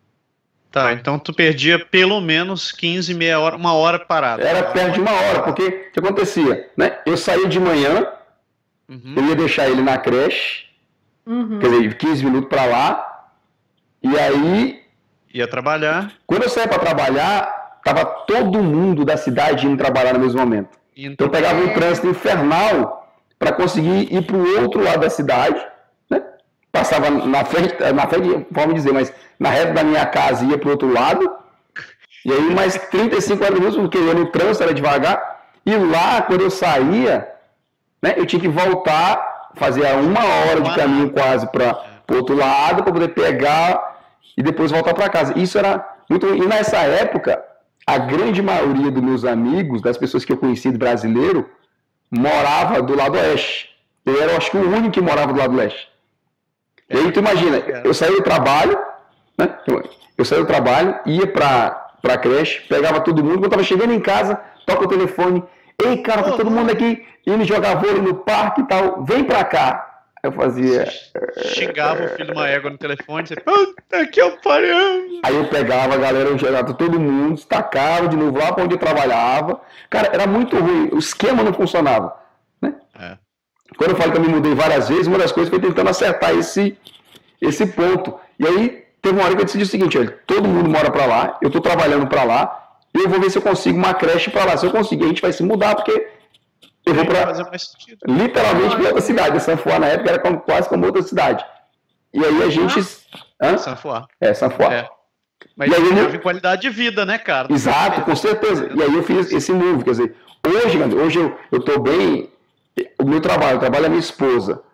Tá, então tu perdia pelo menos quinze, meia hora, uma hora parada.
Era perto de uma hora, porque o que acontecia? Né? Eu saía de manhã, uhum. eu ia deixar ele na creche, uhum. quer dizer, quinze minutos para lá, e aí...
Ia trabalhar.
Quando eu saía para trabalhar... Tava todo mundo da cidade indo trabalhar no mesmo momento. Então eu pegava um trânsito infernal para conseguir ir para o outro lado da cidade, né? Passava na frente, na frente, vamos dizer, mas na reta da minha casa ia para o outro lado, e aí mais trinta e cinco, quarenta minutos, porque eu ia no trânsito, era devagar, e lá, quando eu saía, né, eu tinha que voltar, fazer uma hora de caminho quase para o outro lado, para poder pegar e depois voltar para casa. Isso era muito... E nessa época... A grande maioria dos meus amigos, das pessoas que eu conheci de brasileiro, morava do lado oeste. Eu era, acho que, o único que morava do lado leste. E aí, tu imagina, eu saía do trabalho, né? Eu saía do trabalho, ia pra, pra creche, pegava todo mundo, quando eu tava chegando em casa, toca o telefone, ei, cara, tá todo mundo aqui indo jogar vôlei no parque e tal, vem pra cá. Eu fazia...
Xingava o filho de uma égua no telefone, dizia, puta que eu pariu.
Aí eu pegava a galera, eu jogava todo mundo, estacava de novo lá pra onde eu trabalhava. Cara, era muito ruim, o esquema não funcionava. Né? É. Quando eu falo que eu me mudei várias vezes, uma das coisas foi tentando acertar esse, esse ponto. E aí, teve uma hora que eu decidi o seguinte, olha, todo mundo mora pra lá, eu tô trabalhando pra lá, e eu vou ver se eu consigo uma creche pra lá. Se eu conseguir, a gente vai se mudar, porque... Eu vou para literalmente para outra cidade. Sanfoá na época era como, quase como outra cidade. E aí a gente.
Ah? Sanfoá.
É, Sanfoá. É.
Mas e aí, teve qualidade de vida, né, cara?
Exato, com certeza. E aí eu fiz esse move. Quer dizer, hoje, hoje eu, eu tô bem. O meu trabalho, o trabalho da minha esposa.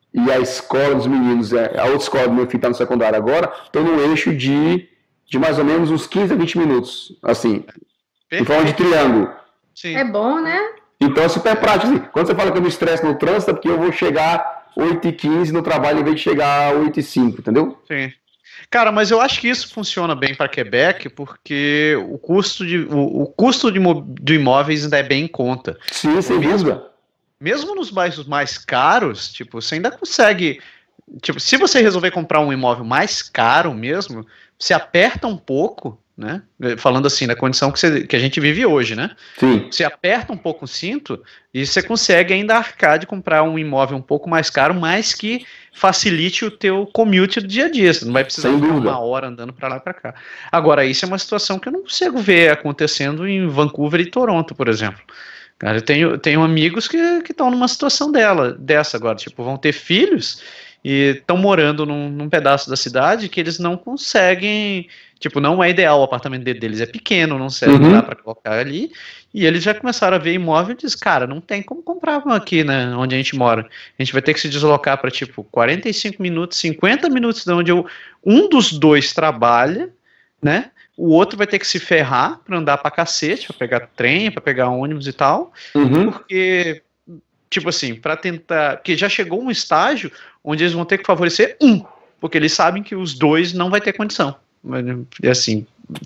e a escola dos meninos, a outra escola do meu filho está no secundário agora, estão no eixo de, de mais ou menos uns quinze a vinte minutos, assim, em forma de triângulo.
Sim.
É bom, né?
Então é super prático. Assim, quando você fala que eu me estresso no trânsito, é porque eu vou chegar oito e quinze no trabalho em vez de chegar oito e cinco, entendeu?
Sim. Cara, mas eu acho que isso funciona bem para Quebec, porque o custo de, o, o custo de, de imóveis ainda é bem em conta.
Sim, sem dúvida.
Mesmo nos bairros mais caros, tipo, você ainda consegue. Tipo, se você resolver comprar um imóvel mais caro mesmo, você aperta um pouco, né? Falando assim, na condição que, você, que a gente vive hoje, né?
Sim.
Você aperta um pouco o cinto e você consegue ainda arcar de comprar um imóvel um pouco mais caro, mas que facilite o teu commute do dia a dia. Você não vai precisar ficar uma hora andando para lá e para cá. Agora, isso é uma situação que eu não consigo ver acontecendo em Vancouver e Toronto, por exemplo. Cara, eu tenho, tenho amigos que estão numa situação dela, dessa agora, tipo, vão ter filhos e estão morando num, num pedaço da cidade que eles não conseguem, tipo, não é ideal, o apartamento deles é pequeno, não serve, uhum. Dá para colocar ali, e eles já começaram a ver imóvel e diz, cara, não tem como comprar aqui, né, onde a gente mora, a gente vai ter que se deslocar para, tipo, quarenta e cinco minutos, cinquenta minutos de onde eu, um dos dois trabalha, né, o outro vai ter que se ferrar para andar pra cacete, para pegar trem, para pegar ônibus e tal,
uhum. Porque,
tipo assim, para tentar, porque já chegou um estágio onde eles vão ter que favorecer um, porque eles sabem que os dois não vai ter condição, e assim,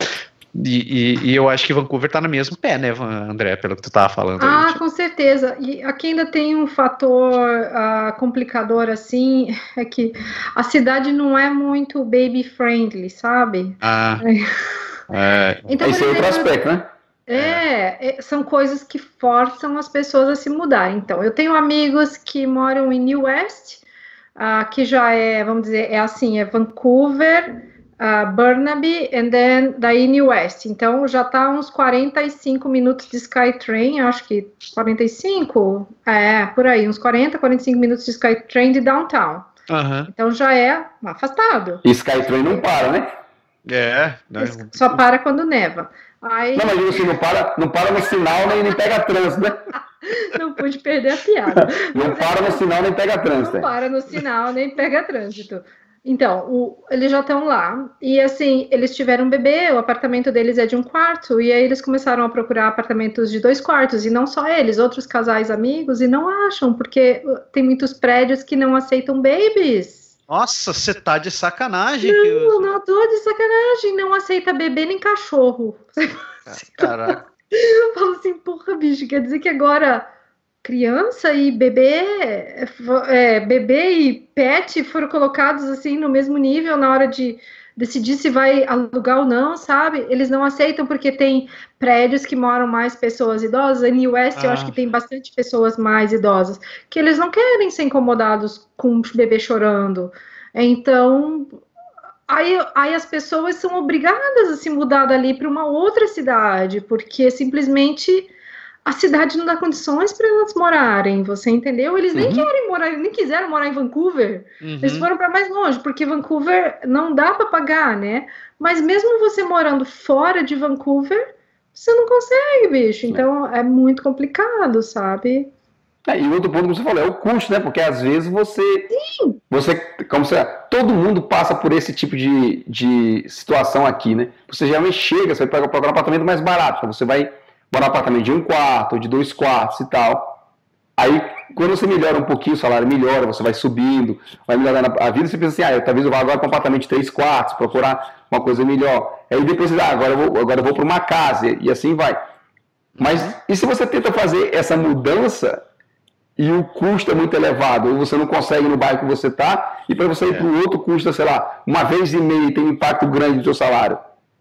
e, e, e eu acho que Vancouver tá no mesmo pé, né, André, pelo que tu tava falando.
Ah,
aí,
com certeza, e aqui ainda tem um fator uh, complicador, assim, é que a cidade não é muito baby friendly, sabe?
Ah, é.
Então,
esse é outro aspecto, né?
É, é, são coisas que forçam as pessoas a se mudar. Então, eu tenho amigos que moram em New West, uh, que já é, vamos dizer, é assim, é Vancouver, uh, Burnaby, and then daí New West. Então, já tá uns quarenta e cinco minutos de Skytrain, acho que quarenta e cinco, é, por aí, uns quarenta, quarenta e cinco minutos de Skytrain de downtown.
Uhum.
Então, já é afastado.
E Skytrain não para, né?
É, né?
Só para quando neva. Aí...
Não, mas assim, não para, não para no sinal nem, nem pega trânsito, né?
Não pude perder a piada.
Não mas para é... no sinal nem pega trânsito.
Não para no sinal nem pega trânsito. Então, o, eles já estão lá. E assim, eles tiveram um bebê, o apartamento deles é de um quarto. E aí eles começaram a procurar apartamentos de dois quartos. E não só eles, outros casais amigos. E não acham, porque tem muitos prédios que não aceitam babies.
Nossa, você tá de sacanagem.
Não,
eu...
não tô de sacanagem. Não aceita bebê nem cachorro.
Caraca.
Eu falo assim, porra, bicho, quer dizer que agora criança e bebê, é, bebê e pet foram colocados assim no mesmo nível na hora de decidir se vai alugar ou não, sabe? Eles não aceitam porque tem prédios que moram mais pessoas idosas. Em New West, ah. eu acho que tem bastante pessoas mais idosas, que eles não querem ser incomodados com um bebê chorando. Então, aí, aí as pessoas são obrigadas a se mudar dali para uma outra cidade, porque simplesmente a cidade não dá condições para elas morarem, você entendeu? Eles nem uhum. querem morar, nem quiseram morar em Vancouver. Uhum. Eles foram para mais longe, porque Vancouver não dá para pagar, né? Mas mesmo você morando fora de Vancouver, você não consegue, bicho. Então é muito complicado, sabe?
É, e outro ponto que você falou é o custo, né? Porque às vezes você, Sim. você, como você, todo mundo passa por esse tipo de, de situação aqui, né? Você geralmente chega, você vai procurar um apartamento mais barato, então você vai morar um apartamento de um quarto, ou de dois quartos e tal. Aí, quando você melhora um pouquinho, o salário melhora, você vai subindo, vai melhorando a vida, você pensa assim, ah, eu, talvez eu vá agora para um apartamento de três quartos, procurar uma coisa melhor. Aí depois você diz, ah, agora eu vou, agora eu vou para uma casa, e assim vai. Mas, e se você tenta fazer essa mudança e o custo é muito elevado, ou você não consegue no bairro que você está, e para você ir é. para o outro custa, sei lá, uma vez e meia e tem um impacto grande no seu salário.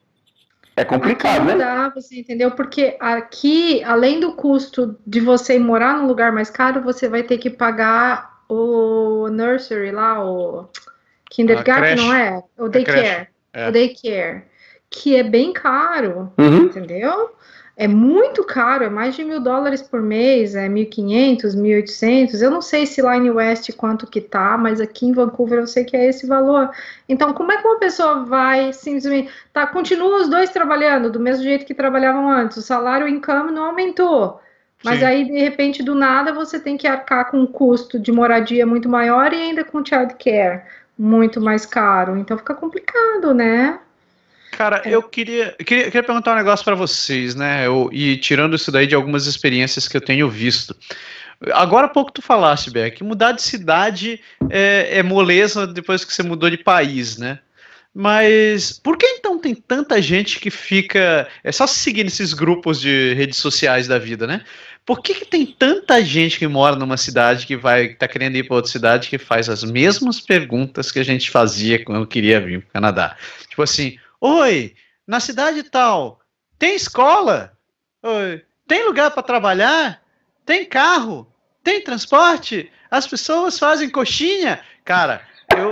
É complicado,
aqui não
né?
Dá, você entendeu? Porque aqui, além do custo de você morar num lugar mais caro, você vai ter que pagar o nursery lá, o kindergarten, não é? O daycare. É. O daycare. Que é bem caro, uhum. entendeu? É muito caro, é mais de mil dólares por mês, é mil e quinhentos, mil e oitocentos. Eu não sei se lá em West quanto que tá, mas aqui em Vancouver eu sei que é esse valor. Então, como é que uma pessoa vai simplesmente... Tá, continua os dois trabalhando do mesmo jeito que trabalhavam antes, o salário, o income não aumentou. Mas
Sim.
aí, de repente, do nada, você tem que arcar com um custo de moradia muito maior e ainda com childcare muito mais caro. Então fica complicado, né?
Cara, eu queria, eu queria, eu queria perguntar um negócio para vocês, né? Eu, e tirando isso daí de algumas experiências que eu tenho visto. Agora há pouco tu falaste, Beck, mudar de cidade é, é moleza depois que você mudou de país, né? Mas por que então tem tanta gente que fica... É só seguir nesses grupos de redes sociais da vida, né? Por que que tem tanta gente que mora numa cidade que vai tá querendo ir para outra cidade que faz as mesmas perguntas que a gente fazia quando queria vir para o Canadá? Tipo assim, oi, na cidade tal, tem escola? Oi, tem lugar para trabalhar? Tem carro? Tem transporte? As pessoas fazem coxinha? Cara, eu...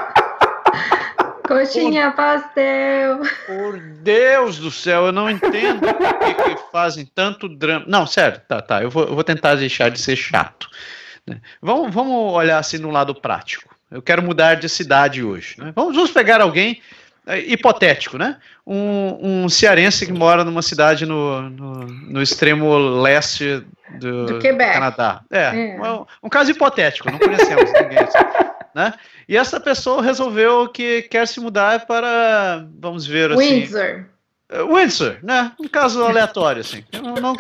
Coxinha, por... pastel.
Por Deus do céu, eu não entendo por que, que fazem tanto drama. Não, sério, tá, tá. Eu vou, eu vou tentar deixar de ser chato. Né? Vamos, vamos olhar assim no lado prático. Eu quero mudar de cidade hoje. Né? Vamos, vamos pegar alguém é, hipotético, né? Um, um cearense que mora numa cidade no, no, no extremo leste do,
do Quebec.
Canadá. É, é. Um, um caso hipotético, não conhecemos ninguém assim. Né? E essa pessoa resolveu que quer se mudar para, vamos ver assim...
Windsor.
Uh, Windsor, né? Um caso aleatório, assim. Eu não, não,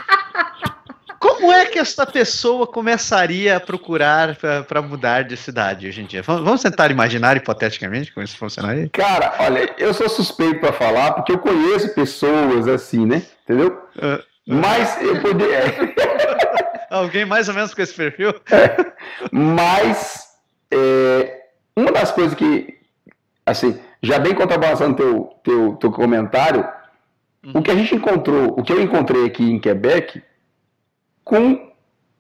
como é que essa pessoa começaria a procurar para mudar de cidade hoje em dia? Vamos tentar imaginar hipoteticamente como isso funcionaria?
Cara, olha, eu sou suspeito para falar porque eu conheço pessoas assim, né? Entendeu? Uh, uh, Mas eu poderia...
Alguém mais ou menos com esse perfil?
É, mas... É, uma das coisas que, assim, já bem contrabalançando teu, teu, teu comentário, uhum. o que a gente encontrou, o que eu encontrei aqui em Quebec, com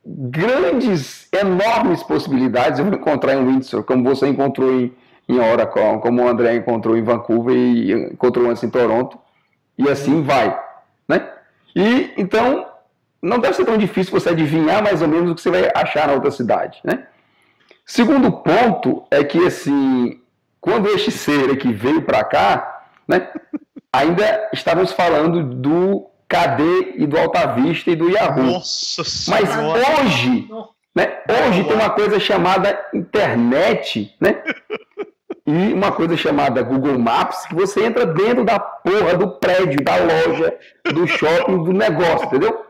grandes, enormes possibilidades, eu vou encontrar em Windsor, como você encontrou em, em Oracle, como o André encontrou em Vancouver e encontrou antes em Toronto, e assim uhum. vai, né? E, então, não deve ser tão difícil você adivinhar mais ou menos o que você vai achar na outra cidade, né? Segundo ponto é que, assim, quando este ser aqui veio para cá, né, ainda estávamos falando do K D e do Alta Vista e do Yahoo.
Nossa
Mas
senhora.
hoje, né, hoje tem uma coisa chamada internet, né, e uma coisa chamada Google Maps, que você entra dentro da porra do prédio, da loja, do shopping, do negócio, entendeu?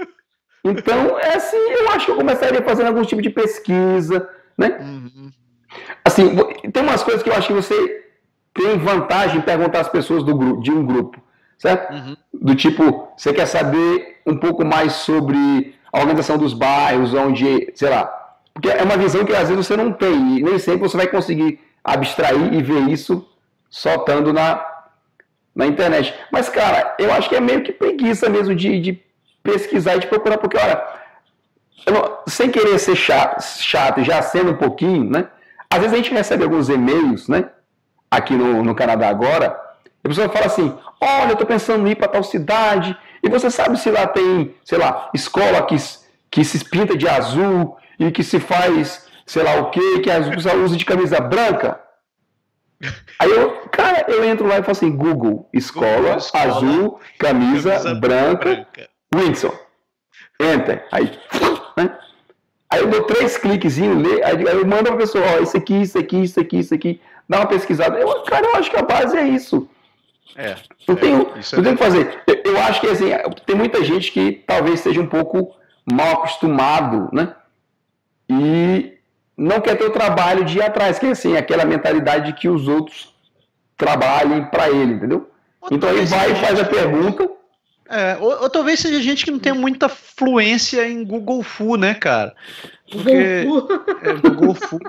Então, é assim, eu acho que eu começaria fazendo algum tipo de pesquisa, né? Uhum. Assim, tem umas coisas que eu acho que você tem vantagem em perguntar às pessoas do grupo, de um grupo, certo? Uhum. Do tipo, você quer saber um pouco mais sobre a organização dos bairros, onde, sei lá, porque é uma visão que às vezes você não tem, e nem sempre você vai conseguir abstrair e ver isso só estando na, na internet. Mas, cara, eu acho que é meio que preguiça mesmo de, de pesquisar e de procurar, porque, olha... Não, sem querer ser chato, chato, já sendo um pouquinho, né? Às vezes a gente recebe alguns e-mails, né? Aqui no, no Canadá agora, e a pessoa fala assim, olha, eu tô pensando em ir para tal cidade, e você sabe se lá tem, sei lá, escola que, que se pinta de azul, e que se faz, sei lá o quê, que a pessoa usa de camisa branca? Aí eu, cara, eu entro lá e falo assim, Google, escola, Google, escola azul, camisa, camisa branca, branca, Windsor. Enter. Aí... Né? Aí eu dou três cliquezinhos, aí eu mando para a pessoa, ó, isso aqui, isso aqui, isso aqui, isso aqui, dá uma pesquisada. Eu, cara, eu acho que a base é isso. É. Não tem o que fazer. Eu, eu acho que assim, tem muita gente que talvez seja um pouco mal acostumado, né? E não quer ter o trabalho de ir atrás, que é assim, aquela mentalidade de que os outros trabalhem para ele, entendeu? Então ele vai e faz a pergunta.
É, ou, ou talvez seja gente que não tem muita fluência em Google Fu, né, cara? Porque. É, Google Fu.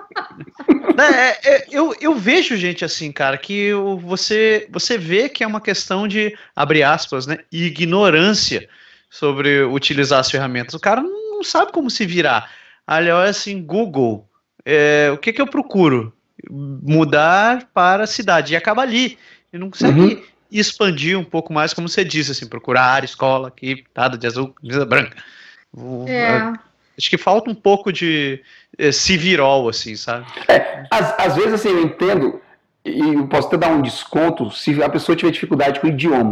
É, é, eu, eu vejo gente assim, cara, que você, você vê que é uma questão de, abre aspas, né, ignorância sobre utilizar as ferramentas. O cara não sabe como se virar. Aliás, assim, Google, é, o que, que eu procuro? Mudar para a cidade. E acaba ali. E não consegue. Uhum. Expandir um pouco mais, como você disse, assim, procurar escola aqui, pintada de azul, camisa branca. É. Acho que falta um pouco de é, civirol, assim, sabe?
É, às, às vezes, assim, eu entendo, e eu posso até dar um desconto se a pessoa tiver dificuldade com o idioma,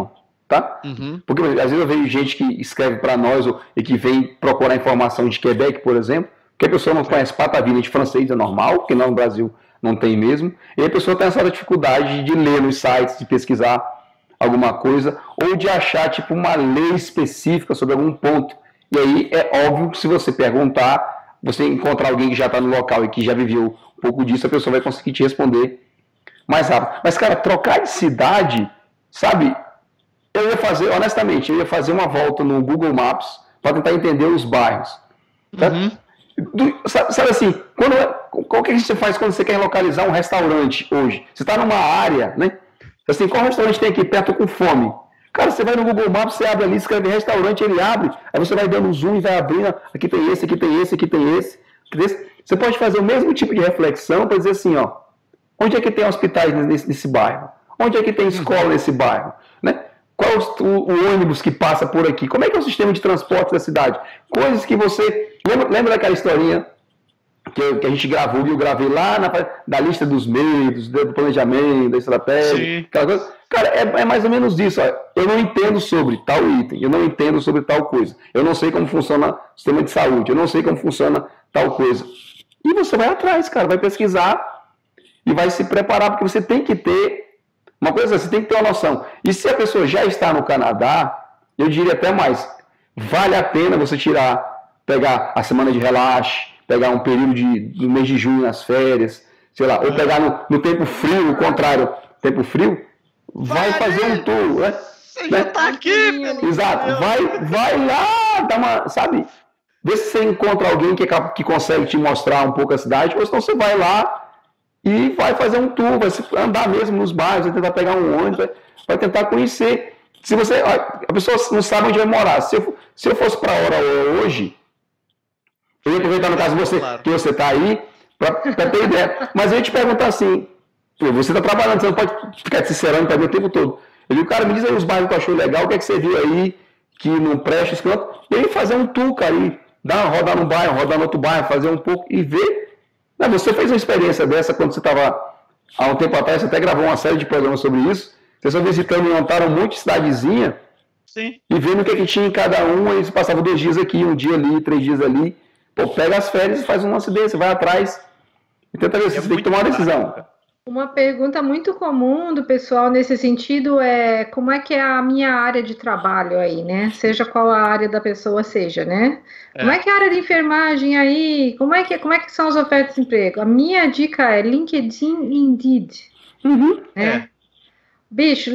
tá?
Uhum.
Porque às vezes eu vejo gente que escreve para nós ou, e que vem procurar informação de Quebec, por exemplo, que a pessoa não conhece patavina de francês, é normal, porque não no Brasil não tem mesmo, e a pessoa tem essa dificuldade de ler nos sites, de pesquisar alguma coisa, ou de achar tipo uma lei específica sobre algum ponto. E aí é óbvio que se você perguntar, você encontrar alguém que já está no local e que já viveu um pouco disso, a pessoa vai conseguir te responder mais rápido. Mas, cara, trocar de cidade, sabe? Eu ia fazer, honestamente, eu ia fazer uma volta no Google Maps para tentar entender os bairros. Tá?
Uhum.
Do, sabe, sabe assim, quando, qual que a gente faz quando você quer localizar um restaurante hoje? Você está numa área, né? Assim, qual restaurante tem aqui perto com fome? Cara, você vai no Google Maps, você abre ali, escreve restaurante, ele abre, aí você vai dando zoom e vai abrindo, aqui tem esse, aqui tem esse, aqui tem esse. Você pode fazer o mesmo tipo de reflexão para dizer assim, ó, onde é que tem hospitais nesse, nesse bairro? Onde é que tem escola nesse bairro? Né? Qual o, o, o ônibus que passa por aqui? Como é que é o sistema de transporte da cidade? Coisas que você... Lembra, lembra daquela historinha que, eu, que a gente gravou, e eu gravei lá na, na lista dos meios, do planejamento, da estratégia, aquela coisa? Cara, é, é mais ou menos isso. Ó. Eu não entendo sobre tal item, eu não entendo sobre tal coisa. Eu não sei como funciona o sistema de saúde, eu não sei como funciona tal coisa. E você vai atrás, cara, vai pesquisar e vai se preparar, porque você tem que ter uma coisa, você tem que ter uma noção. E se a pessoa já está no Canadá, eu diria até mais, vale a pena você tirar, pegar a semana de relaxe, pegar um período de, do mês de junho nas férias, sei lá, ou pegar no, no tempo frio, o contrário, tempo frio, vai fazer um tour, né?
Você já tá aqui, pelo
Exato, vai, vai lá, dá uma, sabe? Vê se você encontra alguém que, que consegue te mostrar um pouco a cidade, ou senão você vai lá e vai fazer um tour, vai andar mesmo nos bairros, vai tentar pegar um ônibus, vai, vai tentar conhecer. Se você, a pessoa não sabe onde vai morar. Se eu, se eu fosse para a hora hoje, eu ia aproveitar no caso de você, que você está aí, para ter ideia. Mas eu ia te perguntar assim, você está trabalhando, você não pode ficar te sincerando para ver o tempo todo. Eu digo, cara, me diz aí os bairros que tu achou legal, o que é que você viu aí que não presta, esse canto. E aí fazer um tour, cara, e dar uma rodada num bairro, rodar no outro bairro, fazer um pouco e ver. Não, você fez uma experiência dessa quando você estava, há um tempo atrás, você até gravou uma série de programas sobre isso. Vocês só visitando e montaram um monte de cidadezinha.
Sim.
E vendo o que, é que tinha em cada um, aí você passava dois dias aqui, um dia ali, três dias ali. Pô, pega as férias e faz um lance desse, vai atrás e tenta ver se
É
você tem que tomar uma decisão.
Prática.
Uma pergunta muito comum do pessoal nesse sentido é como é que é a minha área de trabalho aí, né? Seja qual a área da pessoa seja, né? É. Como é que é a área de enfermagem aí? Como é que, como é que são as ofertas de emprego? A minha dica é LinkedIn e Indeed.
Uhum.
Né?
É.
Bicho,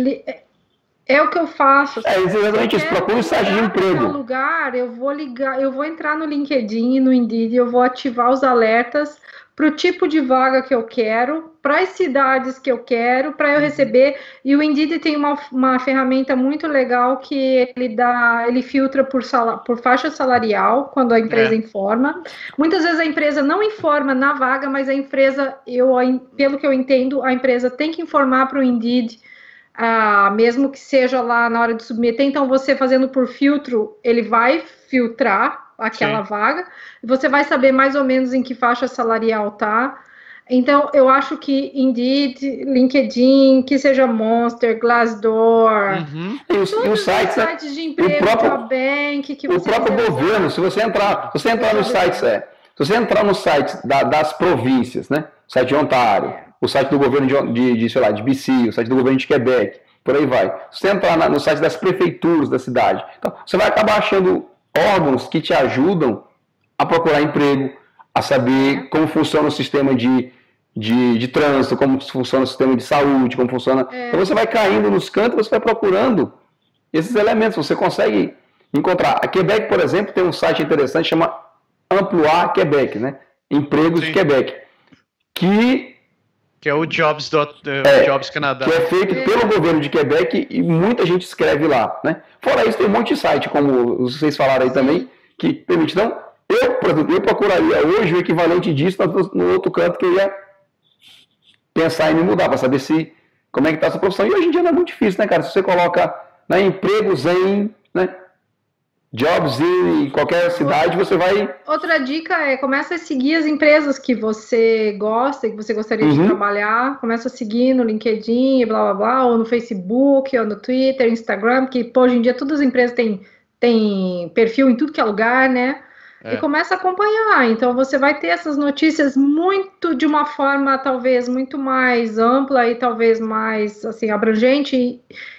é o que eu faço.
É exatamente isso, procura o site de emprego.
Lugar, eu vou ligar, eu vou entrar no LinkedIn e no Indeed, eu vou ativar os alertas para o tipo de vaga que eu quero, para as cidades que eu quero, para eu receber. E o Indeed tem uma, uma ferramenta muito legal que ele dá, ele filtra por, sal, por faixa salarial quando a empresa é. informa. Muitas vezes a empresa não informa na vaga, mas a empresa, eu, pelo que eu entendo, a empresa tem que informar para o Indeed, ah, mesmo que seja lá na hora de submeter. Então, você fazendo por filtro, ele vai filtrar aquela Sim. vaga, você vai saber mais ou menos em que faixa salarial tá. Então, eu acho que Indeed, LinkedIn, que seja Monster, Glassdoor,
uhum. e os, e os sites,
sites de emprego, o próprio, Bank, que
o
você
próprio governo, se você entrar, se você entrar nos sites, é, se você entrar no site da, das províncias, né, o site de Ontário, é. o site do governo de, de, de, sei lá, de B C, o site do governo de Quebec, por aí vai. Se você entrar na, no site das prefeituras da cidade, então, você vai acabar achando órgãos que te ajudam a procurar emprego, a saber como funciona o sistema de, de, de trânsito, como funciona o sistema de saúde, como funciona... É. Então você vai caindo nos cantos, você vai procurando esses elementos, você consegue encontrar. A Quebec, por exemplo, tem um site interessante, chama Emploi Quebec, né? Empregos Sim. de Quebec, que...
Que é o Jobs, do, uh,
é,
Jobs Canadá.
Que é feito pelo governo de Quebec e muita gente escreve lá, né? Fora isso, tem um monte de site, como vocês falaram aí Sim. também, que permite. Então, eu, por exemplo, eu procuraria hoje o equivalente disso no outro canto que eu ia pensar em me mudar, para saber se, como é que está essa profissão. E hoje em dia não é muito difícil, né, cara? Se você coloca né, empregos em... Né, Jobs em qualquer cidade, você vai...
Outra dica é, começa a seguir as empresas que você gosta, que você gostaria
Uhum.
de trabalhar, começa a seguir no LinkedIn, blá, blá, blá, ou no Facebook, ou no Twitter, Instagram, que pô, hoje em dia todas as empresas têm, têm perfil em tudo que é lugar, né? É. E começa a acompanhar, então você vai ter essas notícias muito, de uma forma talvez muito mais ampla e talvez mais, assim, abrangente e,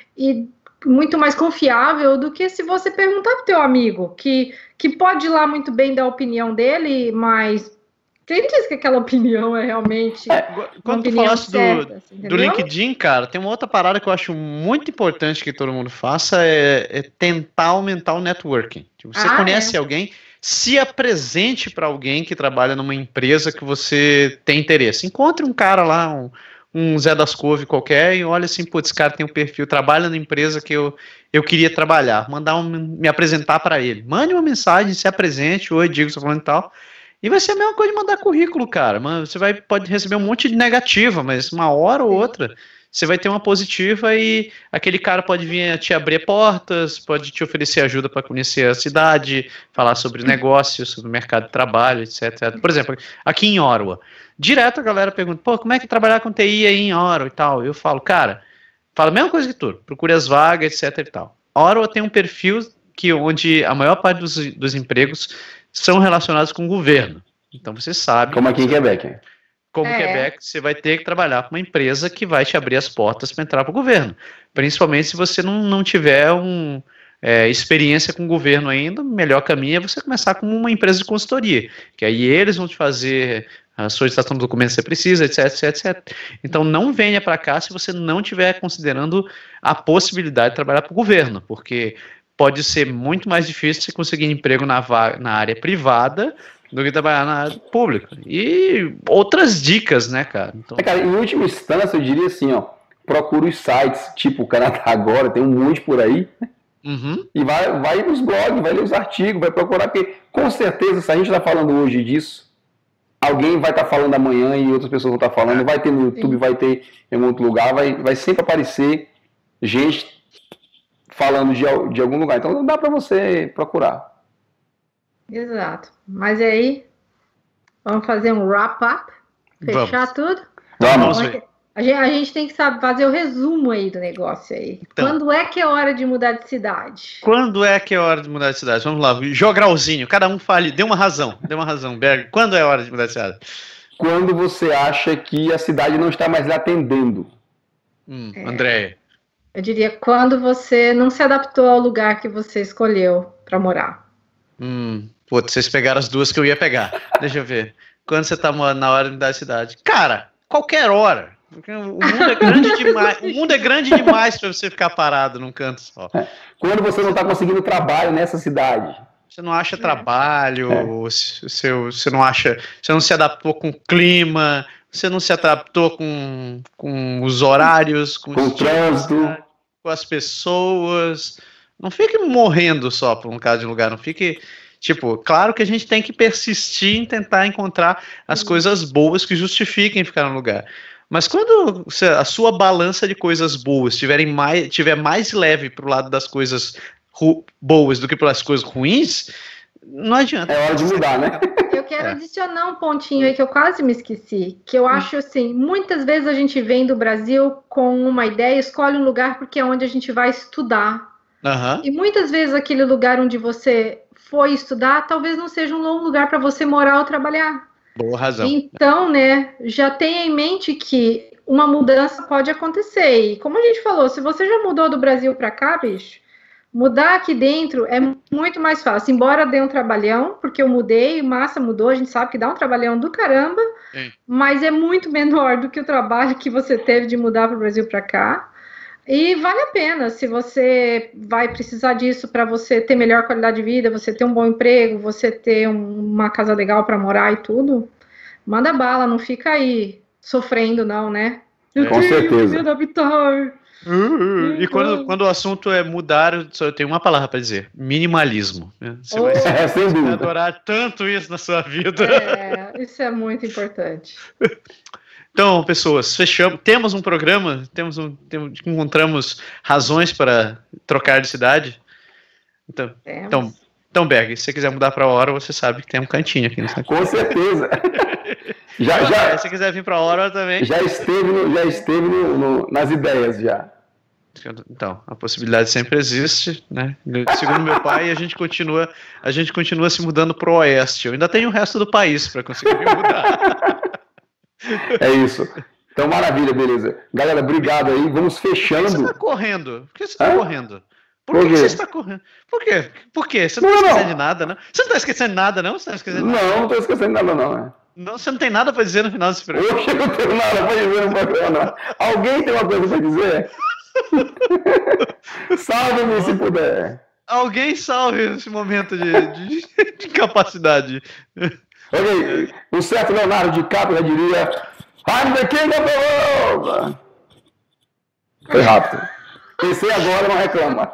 e muito mais confiável do que se você perguntar pro teu amigo, que, que pode ir lá muito bem dar a opinião dele, mas quem diz que aquela opinião é realmente
é, quando tu falaste
certa,
do, do LinkedIn, cara, tem uma outra parada que eu acho muito importante que todo mundo faça, é, é tentar aumentar o networking. Tipo, você ah, conhece é. alguém, se apresente para alguém que trabalha numa empresa que você tem interesse. Encontre um cara lá, um um Zé das Couve qualquer, e olha assim, putz, esse cara tem um perfil, trabalha na empresa que eu, eu queria trabalhar, mandar um, me apresentar para ele. Mande uma mensagem, se apresente, oi, digo, estou falando e tal, e vai ser a mesma coisa de mandar currículo, cara. Você vai, pode receber um monte de negativa, mas uma hora ou outra, você vai ter uma positiva e aquele cara pode vir te abrir portas, pode te oferecer ajuda para conhecer a cidade, falar sobre negócios, sobre o mercado de trabalho, etcétera. Por exemplo, aqui em Ottawa, direto a galera pergunta, pô, como é que é trabalhar com T I aí em Ottawa e tal? Eu falo, cara, fala a mesma coisa que tu, procure as vagas, etc e tal. Ottawa tem um perfil que, onde a maior parte dos, dos empregos são relacionados com o governo. Então você sabe...
Como aqui em Quebec.
Como é. Quebec, você vai ter que trabalhar com uma empresa que vai te abrir as portas para entrar para o governo. Principalmente se você não, não tiver um, é, experiência com o governo ainda, o melhor caminho é você começar com uma empresa de consultoria, que aí eles vão te fazer a solicitação do documento que você precisa, etc, etc, etcétera. Então não venha para cá se você não estiver considerando a possibilidade de trabalhar para o governo, porque pode ser muito mais difícil você conseguir emprego na, na área privada do que trabalhar na área pública. E outras dicas, né, cara? Então...
É, cara, em última instância, eu diria assim, ó, procura os sites, tipo o Canadá Agora, tem um monte por aí,
uhum.
e vai, vai nos blogs, vai ler os artigos, vai procurar, porque com certeza, se a gente está falando hoje disso, alguém vai estar tá falando amanhã e outras pessoas vão estar tá falando, vai ter no YouTube, Sim. vai ter em algum outro lugar, vai, vai sempre aparecer gente falando de, de algum lugar. Então não dá para você procurar.
Exato. Mas aí, vamos fazer um wrap-up? Fechar vamos. tudo?
Vamos.
A gente, a gente tem que saber fazer o resumo aí do negócio aí. Então, quando é que é hora de mudar de cidade?
Quando é que é hora de mudar de cidade? Vamos lá, jogralzinho, cada um fale, dê uma razão, dê uma razão, Berg. Quando é a hora de mudar de cidade?
Quando você acha que a cidade não está mais lhe atendendo.
Hum, é, Andréia.
Eu diria quando você não se adaptou ao lugar que você escolheu para morar.
Hum, putz, vocês pegaram as duas que eu ia pegar. Deixa eu ver. Quando você tá na hora de mudar de cidade? Cara, qualquer hora. Porque o mundo é grande demais. O mundo é grande demais para você ficar parado num canto só.
Quando você não está conseguindo trabalho nessa cidade.
Você não acha trabalho, é. você, você não acha, você não se adaptou com o clima, você não se adaptou com, com os horários, com,
com o trânsito,
com as pessoas. Não fique morrendo só por um caso de lugar, não fique... Tipo, claro que a gente tem que persistir em tentar encontrar as coisas boas que justifiquem ficar no lugar. Mas quando a sua balança de coisas boas tiverem mais, tiver mais leve para o lado das coisas boas do que pelas coisas ruins, não adianta.
É hora de mudar, né?
Eu quero é. adicionar um pontinho aí que eu quase me esqueci, que eu acho assim, muitas vezes a gente vem do Brasil com uma ideia, escolhe um lugar porque é onde a gente vai estudar.
Uhum.
E muitas vezes aquele lugar onde você foi estudar, talvez não seja um bom lugar para você morar ou trabalhar.
Boa razão.
Então, né, já tenha em mente que uma mudança pode acontecer. E como a gente falou, se você já mudou do Brasil para cá, bicho, mudar aqui dentro é muito mais fácil. Embora dê um trabalhão, porque eu mudei, massa mudou, a gente sabe que dá um trabalhão do caramba, Sim. mas é muito menor do que o trabalho que você teve de mudar para o Brasil para cá. E vale a pena, se você vai precisar disso para você ter melhor qualidade de vida, você ter um bom emprego, você ter um, uma casa legal para morar e tudo, manda bala, não fica aí sofrendo não, né?
Eu Com certeza.
Me adaptar.
Uh, uh, e quando, quando o assunto é mudar, eu tenho uma palavra para dizer: minimalismo. Né? Você,
oh.
vai,
é,
você vai adorar tanto isso na sua vida.
É, isso é muito importante.
Então, pessoas, fechamos. Temos um programa, temos um, temos, encontramos razões para trocar de cidade. Então, então Então, Berg, se você quiser mudar para Hora, você sabe que tem um cantinho aqui no Santa
Com certeza. já,
então,
já,
se você quiser vir para Hora também.
Já esteve, no, já esteve no, no, nas ideias, já.
Então, a possibilidade sempre existe, né? Segundo meu pai, a gente continua, a gente continua se mudando pro oeste. Eu ainda tenho o resto do país para conseguir me mudar.
É isso. Então, maravilha, beleza. Galera, obrigado aí. Vamos fechando.
Por que você está correndo? Por que você está
Hã?
correndo? Por,
Por
que
quê?
você está correndo? Por quê? Por quê? Você não está esquecendo de nada, não? Você não está esquecendo de nada, não? Você não está esquecendo de nada?
Não, não estou esquecendo nada, não. Né?
Não, você não tem nada para dizer no final desse programa.
Eu não tenho nada para dizer no programa, não. Alguém tem uma coisa para dizer? Salve-me se puder.
Alguém salve esse momento de, de, de incapacidade.
Ok, o certo Leonardo DiCaprio já diria I'm the king of the world. Foi rápido. Pensei agora, não reclama.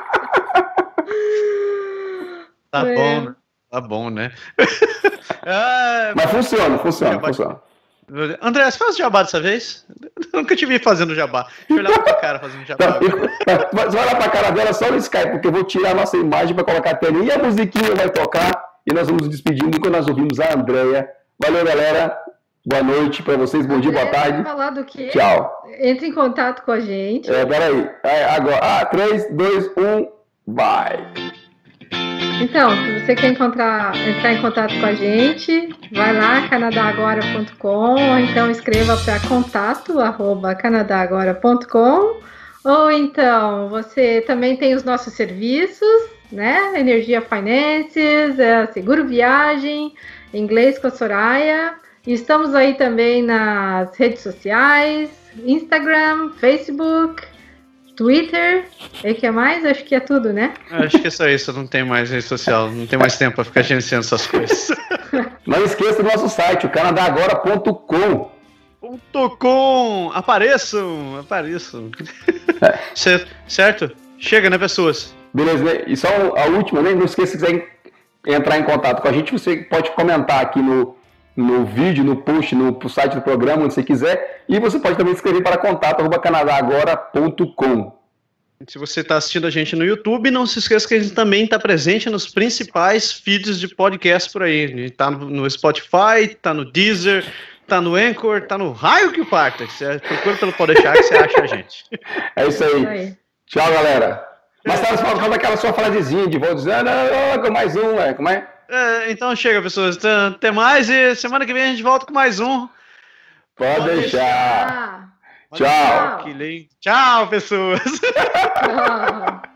Tá
É.
bom, né? Tá bom, né? Ah,
Mas funciona, funciona,
Jabá.
funciona.
André, você faz jabá dessa vez? Eu nunca te vi fazendo jabá. Deixa eu olhar pra tua cara fazendo jabá.
Tá,
agora.
e- Você vai olhar pra cara dela só no Skype, porque eu vou tirar a nossa imagem para colocar a telinha e a musiquinha vai tocar e nós vamos nos despedindo quando nós ouvimos a Andréia. Valeu, galera. Boa noite para vocês, bom dia, boa
É,
tarde.
falar do quê?
Tchau.
Entre em contato com a gente.
É, peraí. É, agora. Ah, três, dois, um, vai.
Então, se você quer encontrar, entrar em contato com a gente, vai lá, canadá agora ponto com, ou então escreva para contato, arroba canadá agora ponto com, ou então você também tem os nossos serviços, né? Energia Finances, é, Seguro Viagem, Inglês com a Soraya. E estamos aí também nas redes sociais, Instagram, Facebook, Twitter, e que é mais? Acho que é tudo, né?
Acho que é só isso, não tem mais rede social, não tem mais tempo pra ficar gerenciando essas coisas.
Não esqueça do nosso site, o canadá agora ponto com.
Ponto com, apareçam, apareçam. Cer- Certo? Chega, né, pessoas?
Beleza, né? E só a última, né? Não esqueça, se quiser entrar em contato com a gente, você pode comentar aqui no, no vídeo, no post, no, no site do programa, onde você quiser. E você pode também escrever para contato arroba canadá agora ponto com.
Se você está assistindo a gente no YouTube, não se esqueça que a gente também está presente nos principais feeds de podcast por aí. A gente está no Spotify, está no Deezer, está no Anchor, está no raio que parta. Você procura pelo Podeixar que você acha a gente.
É isso aí.
Aí.
Tchau, galera. Mas estava falando aquela sua frasezinha de vou dizer, não, não, com mais um, é, como é?
É, então chega, pessoas. Então, até mais e semana que vem a gente volta com mais um.
Pode deixar.
Ah,
Tchau.
Que lindo. Tchau, pessoas.
tchau.